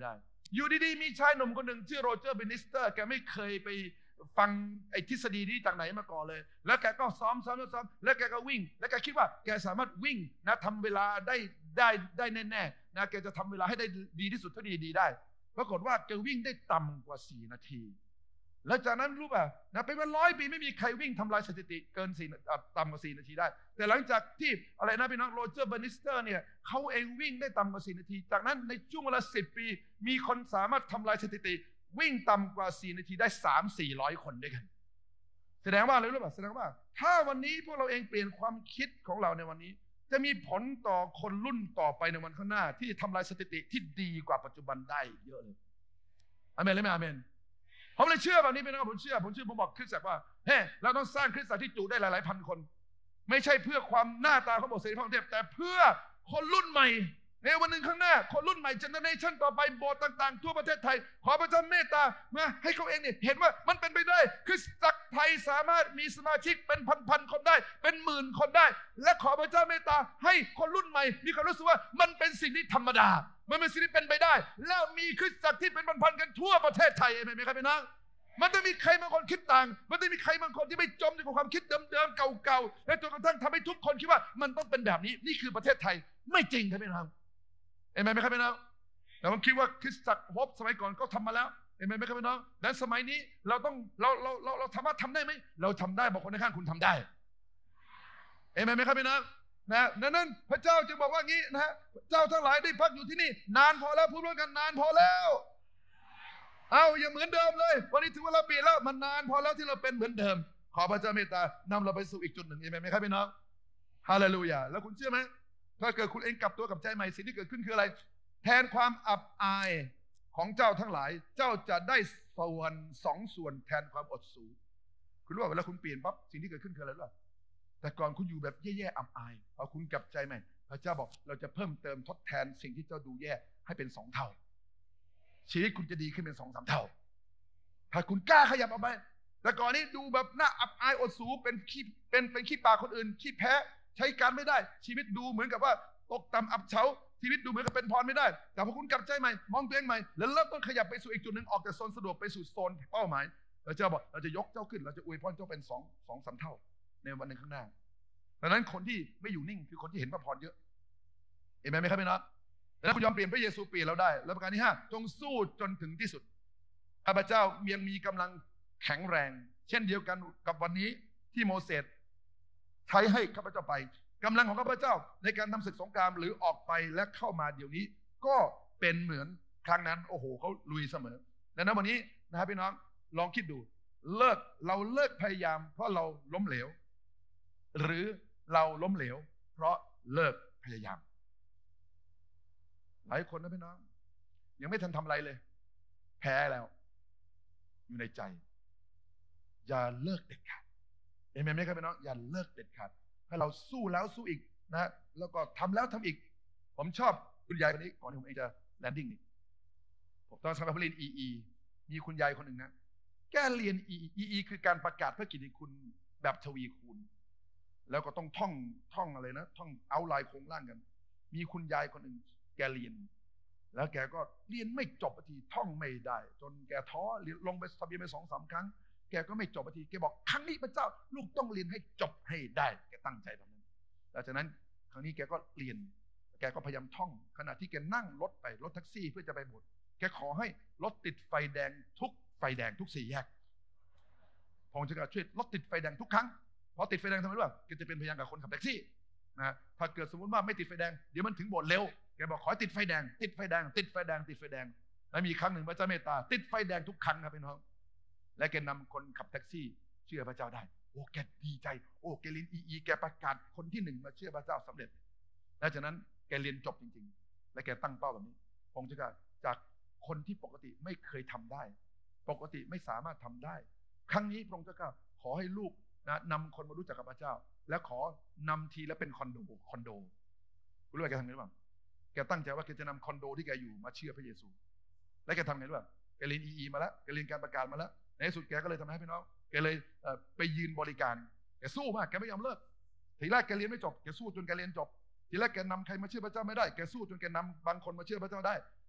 อยู่ดีๆมีชายหนุ่มคนหนึ่งชื่อโรเจอร์เบนิสเตอร์แกไม่เคยไปฟังไอ้ทฤษฎีนี้จากไหนมาก่อนเลยแล้วแกก็ซ้อมซ้อมซ้อมแล้วแกก็วิ่งแล้วแกคิดว่าแกสามารถวิ่งนะทำเวลาได้ได้ได้แน่ๆนะแกจะทำเวลาให้ได้ดีที่สุดเท่าที่ดีได้ปรากฏว่าแกวิ่งได้ต่ำกว่าสี่นาทีแล้วจากนั้นรู้ป่ะนะเป็นมาร้อยปีไม่มีใครวิ่งทำลายสถิติเกินสี่ต่ำกว่าสี่นาทีได้แต่หลังจากที่อะไรนะพี่น้องโรเจอร์เบนิสเตอร์เนี่ยเขาเองวิ่งได้ต่ำกว่าสี่นาทีจากนั้นในช่วงเวลาสิบปีมีคนสามารถทำลายสถิติวิ่งต่ำกว่าสี่นาทีได้สามสี่ร้อยคนด้วยกันแสดงว่าอะไรรู้ป่ะแสดงว่าถ้าวันนี้พวกเราเองเปลี่ยนความคิดของเราในวันนี้จะมีผลต่อคนรุ่นต่อไปในวันข้างหน้าที่ทำลายสถิติที่ดีกว่าปัจจุบันได้เยอะเลยอาเมนหรือไม่อาเมนผมเลยเชื่อแบบนี้เป็นนะครับผมเชื่อผมเชื่อผมบอกคริสต์จักรว่าเฮ้เราต้องสร้างคริสต์จักรที่จุได้หลายๆพันคนไม่ใช่เพื่อความหน้าตาของบทเสรีภาพเทพแต่เพื่อคนรุ่นใหม่ในวันหนึ่งข้างหน้าคนรุ่นใหม่เจเนอเรชันต่อไปโบสถ์ต่างๆทั่วประเทศไทยขอพระเจ้าเมตตามาให้เขาเองเนี่ยเห็นว่ามันเป็นไปได้คริสตจักรไทยสามารถมีสมาชิกเป็นพันๆคนได้เป็นหมื่นคนได้และขอพระเจ้าเมตตาให้คนรุ่นใหม่มีความรู้สึกว่ามันเป็นสิ่งที่ธรรมดามันเป็นสิ่งที่เป็นไปได้แล้วมีคริสตจักรที่เป็นพันๆกันทั่วประเทศไทยเห็นไหมครับพี่น้องมันต้องมีใครบางคนคิดต่างมันต้องมีใครบางคนที่ไม่จมอยู่กับความคิดเดิมๆเก่าๆและจนกระทั่งทำให้ทุกคนคิดว่ามันต้องเป็นแบบนี้นี่คือประเทศไทยไม่จริงครับพี่น้องเห็นไหมครับพี่น้องแต่ผมคิดว่าคริสตจักรฮอปสมัยก่อนก็ทำมาแล้วเห็นไหมครับพี่น้องและสมัยนี้เราต้องเราเราเราเราสามารถทำได้ไหมเราทำได้บอกคนข้างคุณทำได้เห็นไหมครับพี่น้องนะดังนั้นพระเจ้าจึงบอกว่างี้นะฮะเจ้าทั้งหลายได้พักอยู่ที่นี่นานพอแล้วพูดร่วมกันนานพอแล้วเอาอย่าเหมือนเดิมเลยวันนี้ถึงเวลาเปลี่ยนแล้วมันนานพอแล้วที่เราเป็นเหมือนเดิมขอพระเจ้าเมตตานำเราไปสู่อีกจุดหนึ่งเห็นไหมครับพี่น้องฮาเลลูยาแล้วคุณเชื่อไหมถ้าเกิดคุณเองกลับตัวกับใจใหม่สิ่งที่เกิดขึ้นคืออะไรแทนความอับอายของเจ้าทั้งหลายเจ้าจะได้ส่วนสองส่วนแทนความอดสูคุณรู้ว่าเวลาคุณเปลี่ยนปั๊บสิ่งที่เกิดขึ้นคืออะไรรู้ป่ะแต่ก่อนคุณอยู่แบบแย่ๆอับอายพอคุณกลับใจใหม่พระเจ้าบอกเราจะเพิ่มเติมทดแทนสิ่งที่เจ้าดูแย่ให้เป็นสองเท่าชีวิตคุณจะดีขึ้นเป็นสองสามเท่าถ้าคุณกล้าขยับออกไปแต่ก่อนนี้ดูแบบหน้าอับอายอดสูเป็นขี้เป็นเป็นขี้ปากคนอื่นขี้แพ้ใช้การไม่ได้ชีวิตดูเหมือนกับว่าตกต่ำอับเฉาชีวิตดูเหมือนกับเป็นพรไม่ได้แต่พอคุณกลับใจใหม่มองตัวเองใหม่แล้วเริ่มต้นขยับไปสู่อีกจุดหนึ่งออกจากโซนสะดวกไปสู่โซนเป้าหมายเราจะบอกเราจะยกเจ้าขึ้นเราจะอวยพรเจ้าเป็นสองสองสามเท่าในวันหนึ่งข้างหน้าดังนั้นคนที่ไม่อยู่นิ่งคือคนที่เห็นพระพรเยอะเห็นไหมครับพี่น้องแล้วคุณยอมเปลี่ยนพระเยซูเปลี่ยนเราได้แล้วประการที่ห้าจงสู้จนถึงที่สุดข้าพเจ้ายังมีกำลังแข็งแรงเช่นเดียวกันกับวันนี้ที่โมเสสใช้ให้ข้าพเจ้าไปกำลังของข้าพเจ้าในการทำศึกสงครามหรือออกไปและเข้ามาเดี๋ยวนี้ก็เป็นเหมือนครั้งนั้นโอ้โหเขาลุยเสมอดังนั้นวันนี้นะครับพี่น้องลองคิดดูเลิกเราเลิกพยายามเพราะเราล้มเหลวหรือเราล้มเหลวเพราะเลิกพยายามหลายคนนะพี่น้องยังไม่ทันทำอะไรเลยแพ้แล้วอยู่ในใจอย่าเลิกเด็ดขาดเอเมนไหมครับพี่น้องอย่าเลิกเด็ดขาดให้เราสู้แล้วสู้อีกนะแล้วก็ทำแล้วทำอีกผมชอบคุณยายคนนี้ก่อนที่ผมเองจะแลนดิ้งนี่ผมตอนสมัยผมเรียน อี อี มีคุณยายคนหนึ่งนะแกเรียน อี อี คือการประกาศพระกิตติคุณแบบทวีคูณแล้วก็ต้องท่องท่องอะไรนะท่องเอาลายโครงร่างกันมีคุณยายคนหนึ่งแกเรียนแล้วแกก็เรียนไม่จบทีท่องไม่ได้จนแกท้อลงไปทะเบียนไปสองสามครั้งแกก็ไม่จบทีแกบอกครั้งนี้พระเจ้าลูกต้องเรียนให้จบให้ได้แกตั้งใจแบบนั้นหลังจากนั้นครั้งนี้แกก็เรียนแกก็พยายามท่องขณะที่แกนั่งรถไปรถแท็กซี่เพื่อจะไปโบสถ์แกขอให้รถติดไฟแดงทุกไฟแดงทุกสี่แยกผมจะช่วยรถติดไฟแดงทุกครั้งพอติดไฟแดงทำไมรู้ป่ะแกจะเป็นพยานกับคนขับแท็กซี่นะถ้าเกิดสมมติว่าไม่ติดไฟแดงเดี๋ยวมันถึงโบสถ์เร็วแกบอกขอติดไฟแดงติดไฟแดงติดไฟแดงติดไฟแดงแล้วมีครั้งหนึ่งพระเจ้าเมตตาติดไฟแดงทุกครั้งครับพี่น้องและแกนำคนขับแท็กซี่เชื่อพระเจ้าได้โอ้แกดีใจโอ้แกเรียน อี อี แกประกาศคนที่หนึ่งมาเชื่อพระเจ้าสำเร็จและจากนั้นแกเรียนจบจริงๆและแกตั้งเป้าแบบนี้ผมจะจากคนที่ปกติไม่เคยทำได้ปกติไม่สามารถทำได้ครั้งนี้พระองค์เจ้าขอให้ลูกนะนำคนมารู้จักกับพระเจ้าและขอนำทีและเป็นคอนโดคอนโดคุณรู้ไหมแกทำไงรู้ป่ะแกตั้งใจว่าแกจะนำคอนโดที่แกอยู่มาเชื่อพระเยซูและแกทำไงรู้ป่ะแกเรียน อี อี มาแล้วแกเรียนการประกาศมาแล้วในที่สุดแกก็เลยทำให้พี่น้องแกเลยไปยืนบริการแกสู้มากแกไม่ยอมเลิกทีแรกแกเรียนไม่จบแกสู้จนแกเรียนจบทีแรกแกนำใครมาเชื่อพระเจ้าไม่ได้แกสู้จนแกนำบางคนมาเชื่อพระเจ้าได้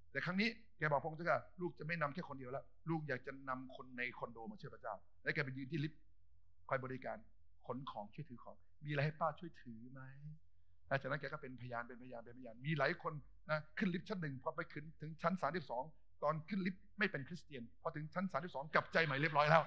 แต่ครั้งนี้แกบอกพระองค์เจ้าข้าลูกจะไม่นำแค่คนเดียวแล้วลูกอยากจะนำคนในคอนโดมาเชื่อพระเจ้าและแกไปยืนที่ลิฟต์คอยบริการขนของช่วยถือของมีอะไรให้ป้าช่วยถือไหมหลังจากนั้นแกก็เป็นพยานเป็นพยานเป็นพยานมีหลายคนนะขึ้นลิฟต์ชั้นหนึ่งพอไปขึ้นถึงชั้นสามสิบสองตอนขึ้นลิฟต์ไม่เป็นคริสเตียนพอถึงชั้นสามสิบสองกลับใจใหม่เรียบร้อยแล้ว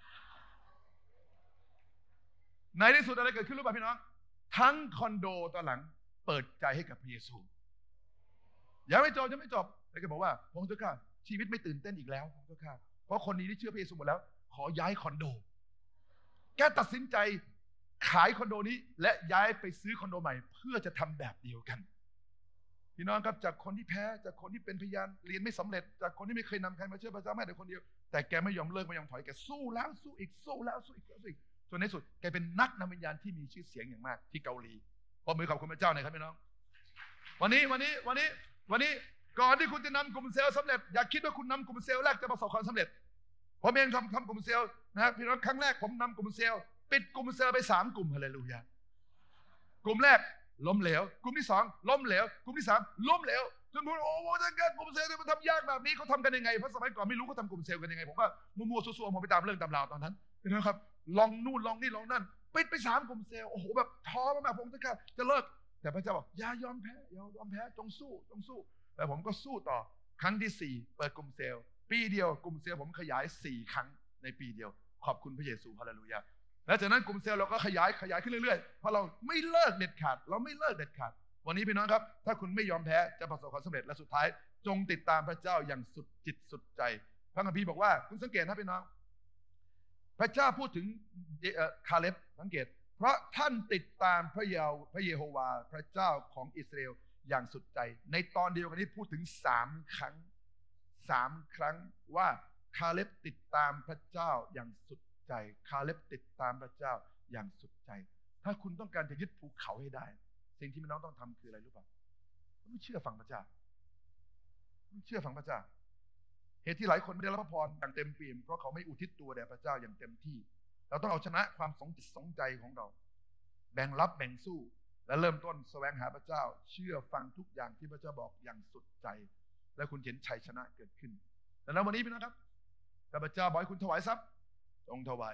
ในที่สุดอะไรเกิดขึ้นรู้ป่ะพี่น้องทั้งคอนโดตอนหลังเปิดใจให้กับพระเยซูยังไม่จบยังไม่จบแล้วก็บอกว่าพระเจ้าข้าชีวิตไม่ตื่นเต้นอีกแล้วพระเจ้าข้าเพราะคนนี้ที่เชื่อพระเยซูหมดแล้วขอย้ายคอนโดแกตัดสินใจขายคอนโดนี้และย้ายไปซื้อคอนโดใหม่เพื่อจะทำแบบเดียวกันพี่น้องครับจากคนที่แพ้จากคนที่เป็นพยานเรียนไม่สำเร็จจากคนที่ไม่เคยนำใครมาเชื่อพระเจ้าแม้แต่คนเดียวแต่แกไม่ยอมเลิกไม่ยอมถอยแกสู้แล้วสู้อีกสู้แล้วสู้อีกสู้อีกจนในสุดแกเป็นนักนำวิญญาณที่มีชื่อเสียงอย่างมากที่เกาหลีปรบมือขอบคุณพระเจ้าหน่อยครับพี่น้องวันนี้วันนี้วันนี้วันนี้ก่อนที่คุณจะนำกลุ่มเซลล์สำเร็จอย่าคิดว่าคุณนำกลุ่มเซลล์แรกจะประสบความสำเร็จผมเองทำทำกลุ่มเซลล์นะครับพี่น้องครั้งแรกผมนำกลุ่มเซลล์ปิดกลุ่มเซลล์ไปสามกลุ่มฮาเลลูยากลุ่มแรกล้มเหลวกลุ่มที่สองล้มเหลวกลุ่มที่สามล้มเหลวจนผมโอ้โหถ้าเกิดกลุ่มเซลล์มันทำยากแบบนี้เขาทำกันยังไงเพราะสมัยก่อนไม่รู้เขาทำกลุ่มเซลล์กันยังไงผมก็มัวๆซัวๆผมไปตามเรื่องตามราวตอนนั้นนะครับลองนู่นลองนี่ลองนั่นปิดไปสามกลุ่มเซลล์โอ้โหแบบท้อมากๆผมจะจะเลิกแต่พระเจ้าบอกอย่ายอมแพ้อย่ายอมแพ้จงสู้จงสู้แต่ผมก็สู้ต่อครั้งที่สี่เปิดกลุ่มเซลล์ปีเดียวกลุ่มเซลล์ผมขยายสี่ครั้งในปีเดียวขอบคุณพระเยซูฮาเลลูยาและจากนั้นกลุ่มเซลล์เราก็ขยายขยายขึ้นเรื่อยๆเพราะเราไม่เลิกเด็ดขาดเราไม่เลิกเด็ดขาดวันนี้พี่น้องครับถ้าคุณไม่ยอมแพ้จะประสบความสำเร็จและสุดท้ายจงติดตามพระเจ้าอย่างสุดจิตสุดใจพระคัมภีร์บอกว่าคุณสังเกตนะพี่น้องพระเจ้าพูดถึงคาเลบสังเกตเพราะท่านติดตามพระเยาพระเยโฮวาพระเจ้าของอิสราเอลอย่างสุดใจในตอนเดียวกันนี้พูดถึงสามครั้งสามครั้งว่าคาเลบติดตามพระเจ้าอย่างสุดใจคาเลบติดตามพระเจ้าอย่างสุดใจถ้าคุณต้องการจะยึดภูเขาให้ได้สิ่งที่พี่น้องต้องทำคืออะไรรู้ป่ะต้องเชื่อฟังพระเจ้าต้องเชื่อฟังพระเจ้าเหตุที่หลายคนไม่ได้รับพระพรอย่างเต็มเปี่ยมเพราะเขาไม่อุทิศตัวแด่พระเจ้าอย่างเต็มที่เราต้องเอาชนะความสงจิตสงใจของเราแบ่งรับแบ่งสู้และเริ่มต้นแสวงหาพระเจ้าเชื่อฟังทุกอย่างที่พระเจ้าบอกอย่างสุดใจและคุณเห็นชัยชนะเกิดขึ้นแต่แล้ววันนี้พี่น้องครับข้าพเจ้าบอกให้คุณถวายทรัพย์จงถวาย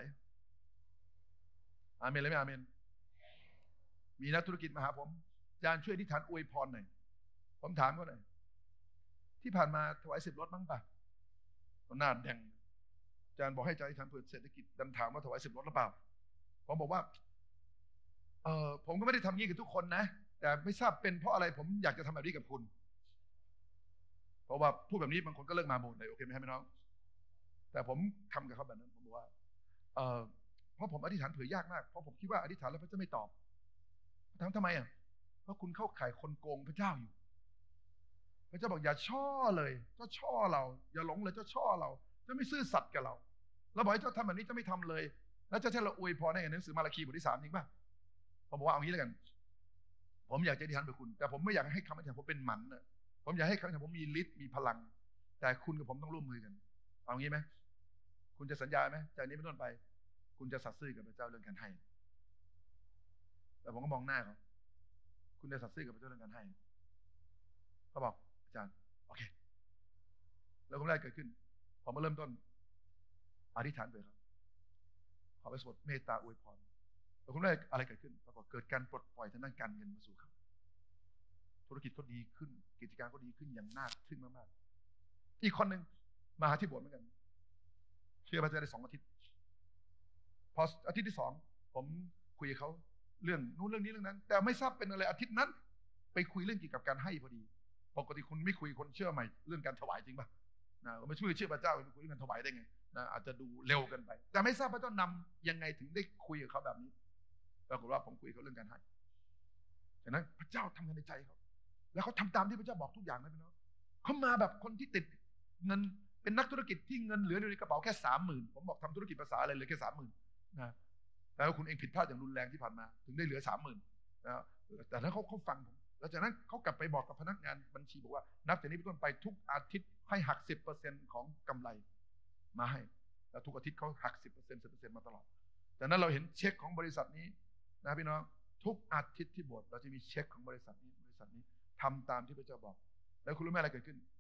อาเมนเลยไหมอาเมนมีนักธุรกิจมาหาผมอาจารย์ช่วยอธิษฐานอวยพรหน่อยผมถามเขาหน่อยที่ผ่านมาถวายสิบรถบ้างป่ะหน้าแดงอาจารย์บอกให้อาจารย์อธิษฐานเผื่อเศรษฐกิจดันถามว่าถวายสิบรถหรือเปล่าผมบอกว่าเออผมก็ไม่ได้ทำงี้กับทุกคนนะแต่ไม่ทราบเป็นเพราะอะไรผมอยากจะทำแบบนี้กับคุณเพราะว่าพูดแบบนี้บางคนก็เลิกมาโบสถ์เลยโอเคไหมครับพี่น้องแต่ผมทำกับเขาแบบนั้นผมบอกว่าเออเพราะผมอธิษฐานเผื่อยากมากเพราะผมคิดว่าอธิษฐานแล้วพระเจ้าไม่ตอบถามทำไมอ่ะเพราะคุณเข้าข่ายคนโกงพระเจ้าอยู่พระเจ้าบอกอย่าช่อเลยเจ้าช่อเราอย่าหลงเลยเจ้าช่อเราจะไม่ซื่อสัตย์กับเราเราบอกให้เจ้าทำแบบนี้จะไม่ทำเลยแล้วจะให้เราอวยพรในหนังสือมาราคีบทที่สามจริงป่ะผมบอกว่าเอางี้แล้วกันผมอยากจะอธิษฐานเผื่อคุณแต่ผมไม่อยากให้คำอธิษฐานผมเป็นหมันนะผมอยากให้คำอธิษฐานผมมีฤทธิ์มีพลังแต่คุณกับผมต้องร่วมมือกันเอางี้ไหมคุณจะสัญญาไหมจากนี้เป็นต้นไปคุณจะสัตย์ซื่อกับพระเจ้าเรื่องการให้แต่ผมก็มองหน้าเขาคุณจะสัตย์ซื่อกับพระเจ้าเรื่องการให้เขาบอกอาจารย์โอเคแล้วก็ได้เกิดขึ้นผมมาเริ่มต้นอธิษฐานเผื่อเขาขอพระสวดเมตตาอวยพรแล้วคุณได้อะไรเกิดขึ้นปรากฏเกิดการปลดปล่อยทางด้านการเงินมาสู่เขาธุรกิจก็ดีขึ้นกิจการก็ดีขึ้นอย่างน่าทึ่งมากๆอีกคนหนึ่งมาหาที่โบสถ์เหมือนกันเชื่อพระเจ้าได้สองอาทิตย์พออาทิตย์ที่สองผมคุยกับเขาเรื่องนู้นเรื่องนี้เรื่องนั้นแต่ไม่ทราบเป็นอะไรอาทิตย์นั้นไปคุยเรื่องเกี่ยวกับการให้พอดีปกติคุณไม่คุยคนเชื่อใหม่เรื่องการถวายจริงป่ะนะไม่ช่วยเชื่อพระเจ้าไปคุยเรื่องการถวายได้ไงนะอาจจะดูเร็วเกินไปแต่ไม่ทราบพระเจ้านำยังไงถึงได้คุยกับเขาแบบนี้ปรากฏว่าผมคุยเขาเรื่องการให้ฉะนั้นพระเจ้าทำงานในใจเขาแล้วเขาทำตามที่พระเจ้าบอกทุกอย่างนะพี่น้องเขามาแบบคนที่ติดเงินเป็นนักธุรกิจที่เงินเหลืออยู่ในกระเป๋าแค่สามหมื่นผมบอกทำธุรกิจภาษาอะไรเหลือแค่สามหมื่นนะแล้วคุณเองผิดพลาดอย่างรุนแรงที่ผ่านมาถึงได้เหลือสามหมื่นนะแต่นั้นเขาเขาฟังผมแล้วจากนั้นเขากลับไปบอกกับพนักงานบัญชีบอกว่านับจากนี้เป็นต้นไปทุกอาทิตย์ให้หักสิบเปอร์เซ็นต์ของกำไรมาให้แล้วทุกอาทิตย์เขาหักสิบเปอร์เซ็นต์สิบเปอร์เซ็นต์มาตลอดจากนั้นเราเห็นเช็คของบริษัทนี้นะพี่น้องทุกอาทิตย์ที่โบสถ์เราจะมีเช็คของบริษัทนี้บริษัทนี้ทำตามที่พระเจ้าบอกแล้วคุณรู้ไหมอะไรเกิดขึ้น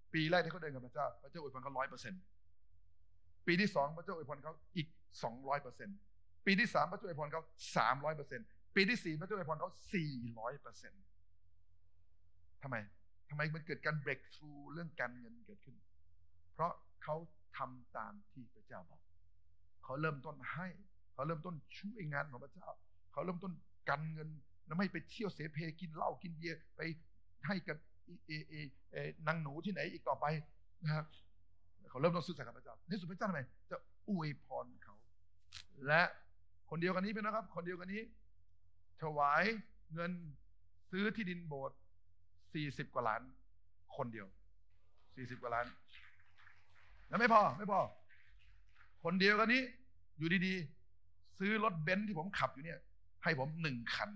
ปีแรกที่เขาเดินกับพระเจ้าพระเจ้าอวยพรเขาร้อยเปอร์เซ็นต์ปีที่สองพระเจ้าอวยพรเขาอีกสองร้อยเปอร์เซ็นต์ปีที่สามพระเจ้าอวยพรเขาสามร้อยเปอร์เซ็นต์ปีที่สี่พระเจ้าอวยพรเขาสี่ร้อยเปอร์เซ็นต์ทำไมทำไมมันเกิดการ break through เรื่องการเงินเกิดขึ้นเพราะเขาทำตามที่พระเจ้าบอกเขาเริ่มต้นให้เขาเริ่มต้นช่วยงานของพระเจ้าเขาเริ่มต้นกันเงินแล้วไม่ไปเที่ยวเสเพกินเหล้ากินเบียร์ไปให้กับเอเอเอนางหนูที่ไหนอีกต่อไปนะครับเขาเริ่มต้นซื่อสัตย์กับพระเจ้าในสุดพระเจ้าทำไมจะอวยพรเขาและคนเดียวกันนี้เป็นนะครับคนเดียวกันนี้ถวายเงินซื้อที่ดินโบสถ์สี่สิบกว่าล้านคนเดียวสี่สิบกว่าล้านแล้วไม่พอไม่พอคนเดียวกันนี้อยู่ดีๆซื้อรถเบนซ์ที่ผมขับอยู่เนี่ยให้ผมหนึ่งคัน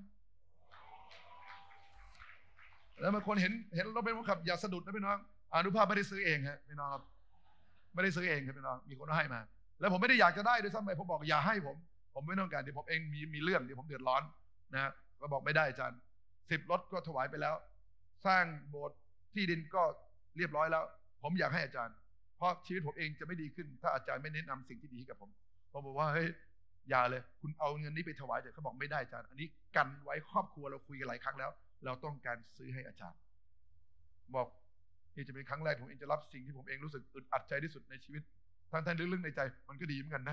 แล้วบางคนเห็นเห็นรถเบนซ์ผมขับอย่าสะดุดนะพี่น้องอนุภาพไม่ได้ซื้อเองฮะพี่น้องครับไม่ได้ซื้อเองครับพี่น้องมีคนให้มาแล้วผมไม่ได้อยากจะได้ด้วยซ้ำไปผมบอกอย่าให้ผมผมไม่ต้องการเดี๋ยวผมเองมีมีเรื่องเดี๋ยวผมเดือดร้อนนะก็บอกไม่ได้อาจารย์สิบรถก็ถวายไปแล้วสร้างโบสถ์ที่ดินก็เรียบร้อยแล้วผมอยากให้อาจารย์เพราะชีวิตผมเองจะไม่ดีขึ้นถ้าอาจารย์ไม่แนะนำสิ่งที่ดีให้กับผมผมบอกว่าเฮ้ยอย่าเลยคุณเอาเงินนี้ไปถวายเถอะเขาบอกไม่ได้อาจารย์อันนี้กันไว้ครอบครัวเราคุยกันหลายครั้งแล้วเราต้องการซื้อให้อาจารย์บอกนี่จะเป็นครั้งแรกผมเองจะรับสิ่งที่ผมเองรู้สึกอึดอัดใจที่สุดในชีวิตทั้งท่านลึกๆในใจมันก็ดีเหมือนกันนะ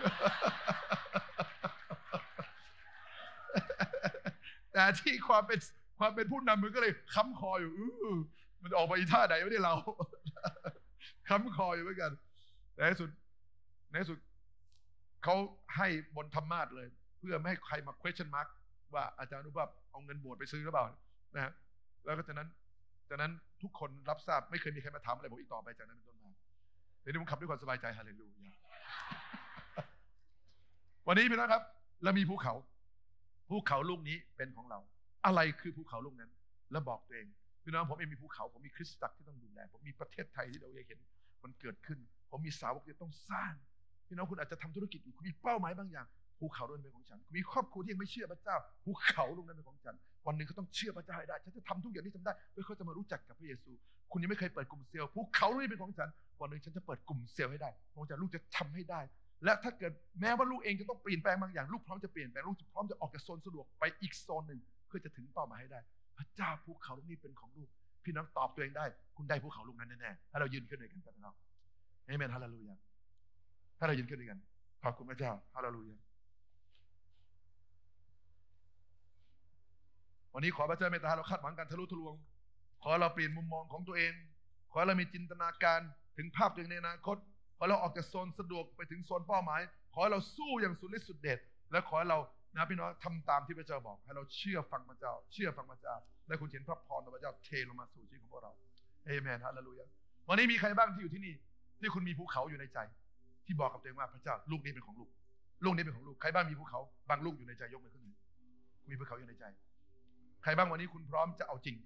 แต่ที่ความเป็นความเป็นผู้นำมันก็เลยค้ำคออยู่มันออกมาอีท่าไหนไม่ได้เรา ค้ำคออยู่เหมือนกันแต่ในสุดในสุดเขาให้บนธรรมาสเลยเพื่อไม่ให้ใครมา question mark ว่าอาจารย์อนุภาพเอาเงินโบสถ์ไปซื้อหรือเปล่านะฮะแล้วก็จากนั้นจากนั้นทุกคนรับทราบไม่เคยมีใครมาถามอะไรผมอีกต่อไปจากนั้นเป็นต้นมาเดี๋ยวนี้ผมขับด้วยความสบายใจฮาเลลูยา วันนี้พี่น้องครับเรามีภูเขาภูเขาลูกนี้เป็นของเราอะไรคือภูเขาลูกนั้นแล้วบอกตัวเองพี่น้องผมเองมีภูเขาผมมีคริสตจักรที่ต้องดูแลผมมีประเทศไทยที่เราอยากเห็นมันเกิดขึ้นผมมีสาวกที่ต้องสร้างพี่น้องคุณอาจจะทำธุรกิจอยู่คุณมีเป้าหมายบางอย่างภูเขาลูกนั้นเป็นของฉันคุณมีครอบครัวที่ยังไม่เชื่อพระเจ้าภูเขาลูกนั้นเป็นของฉันวันหนึ่งเขาต้องเชื่อพระเจ้าให้ได้ฉันจะทำทุกอย่างที่ทำได้เพื่อเขาจะมารู้จักกับพระเยซูคุณยังไม่เคยเปิดกลุ่มเซลล์ภูเขาลูกนี้เป็นของฉันวันหนึ่งฉันจะเปิดกลุ่มเซลล์ให้ได้พระองค์จะลูกจะทำให้ได้และถ้าเกิดแม้ว่าลูกเองจะต้องเปลี่ยนแปลงบางอย่างลูกพร้อมจะเปลี่ยนแปลงลูกพร้อมจะออกจากโซนสะดวกไปอีกโซนหนึ่งเพื่อจะถึงเป้าหมายให้ได้พระเจ้าภูเขาลูกนี้เป็นของลูกพี่น้องตอบตัวเองได้คุณได้ภูเขาลูกนั้นแน่ๆถ้าเรายืนขึ้นด้วยกันครับพี่น้องเอเมนฮาเลลูยาถ้าเรายืนขึ้นด้วยกันขอบคุณพระเจ้าฮาเลลูยาวันนี้ขอพระเจ้าเมตตาเราคาดหวังการทะลุทะลวงขอเราเปลี่ยนมุมมองของตัวเองขอเรามีจินตนาการถึงภาพตัวเองในอนาคตขอเราออกจากโซนสะดวกไปถึงโซนเป้าหมายขอเราสู้อย่างสุดฤทธิ์สุดเด็ดและขอเรานะพี่น้องทำตามที่พระเจ้าบอกให้เราเชื่อฟังพระเจ้าเชื่อฟังพระเจ้าและคุณเห็นพระพรของพระเจ้าเทลงมาสู่ชีวิตของพวกเราเอเมนฮาเลลูยาวันนี้มีใครบ้างที่อยู่ที่นี่ที่คุณมีภูเขาอยู่ในใจที่บอกกับตัวเองว่าพระเจ้าลูกนี้เป็นของลูกลูกนี้เป็นของลูกใครบ้างมีภูเขาบางลูกอยู่ในใจยกมือขึ้นเลยมีภูเขาอยู่ในใจใครบ้างวันนี้คุณพร้อมจะเอาจริง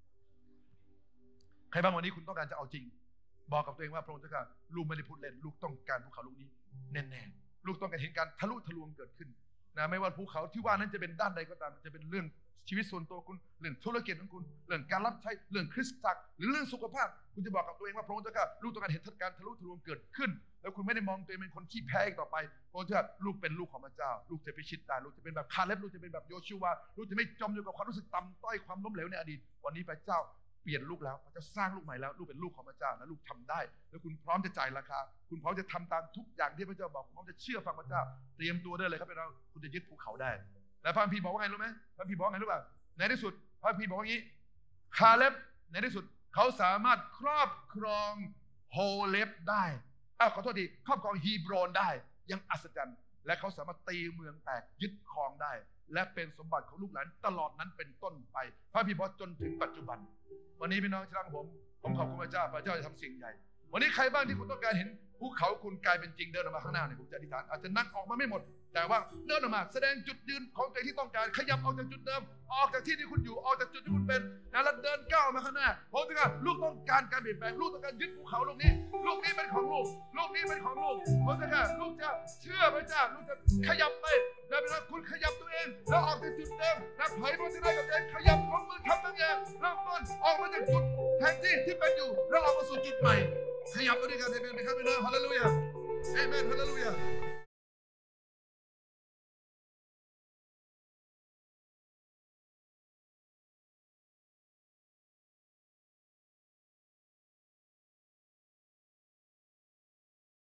ใครบ้างวันนี้คุณต้องการจะเอาจริงบอกกับตัวเองว่าพระองค์เจ้าข้าลูกไม่ได้พูดเล่นลูกต้องการภูเขาลูกนี้แน่ๆลูกต้องการเห็นการทะลุทะลวงเกิดขึ้นนะไม่ว่าภูเขาที่ว่านั้นจะเป็นด้านใดก็ตามจะเป็นเรื่องชีวิตส่วนตัวคุณเรื่องธุรกิจของคุณเรื่องการรับใช้เรื่องคริสตจักรหรือเรื่องสุขภาพคุณจะบอกกับตัวเองว่าพระองค์เจ้าข้าลูกต้องการเห็นการทะลุทะลวงเกิดขึ้นแล้วคุณไม่ได้มองตัวเองเป็นคนขี้แพ้อีกต่อไปพระองค์เจ้าลูกเป็นลูกของพระเจ้าลูกจะพิชิตได้ลูกจะเป็นแบบคาเลบลูกจะเป็นแบบโยชูวาลูกจะไม่จมอยู่กับความรู้สึกต่ำต้อยความล้มเหลวในอดีตวันนี้พระเจ้าเปลี่ยนลูกแล้วพระเจ้าสร้างลูกใหม่แล้วลูกเป็นลูกของพระเจ้าและลูกทำได้แล้วคุณพร้อมจะจ่ายราคาคุณพร้อมจะทำตามทุกอย่างที่พระเจ้าบอกพร้อมจะเชื่อฟังพระเจ้าเตรียมตัวได้เลยครับพี่น้องคุณจะยึดภูเขาได้และพระคัมภีร์บอกว่าไงรู้ไหมพระคัมภีร์บอกว่าไงรู้ป่ะในที่สุดพระคัมภีร์บอกว่าอย่างนี้คาเลบในที่สุดเขาสามารถครอบครองโฮเลบได้อ้าวขอโทษทีครอบครองฮีโบรนได้ยังอัศจรรย์และเขาสามารถตีเมืองแตกยึดครองได้และเป็นสมบัติของลูกหลานตลอดนั้นเป็นต้นไปพระคัมภีร์บอกจนถึงปัจจุบันวันนี้พี่น้องที่รักผมผมขอบคุณพระเจ้าพระเจ้าจะทำสิ่งใหญ่วันนี้ใครบ้างที่คุณต้องการเห็นภูเขาคุณกลายเป็นจริงเดินออกมาข้างหน้าเนี่ยผมจะอธิษฐานอาจจะนั่งออกมาไม่หมดแต่ว่าเดินออกมาแสดงจุดยืนของตัวเองที่ต้องการขยับออกจากจุดเดิมออกจากที่ที่คุณอยู่ออกจากจุดที่คุณเป็นนะแล้วเดินก้าวมาข้างหน้าผมจะว่าลูกต้องการการเปลี่ยนแปลงลูกต้องการยึดภูเขาลูกนี้ลูกนี้เป็นของลูกลูกนี้เป็นของลูกผมจะว่าลูกจะเชื่อพระเจ้าลูกจะขยับไปนะเป็นว่าคุณขยับตัวเองแล้วออกจากจุดเดิมนะเผยพระสิได้กับตัวเองขยับลงมือทำบางอย่างเริ่มต้นออกมาจากจุดแห่งที่ที่เป็นอยู่แล้วออกมาสู่จุดใหม่ขยับไปด้วยกันในเป็นนะครับพี่น้องฮาเลลูยา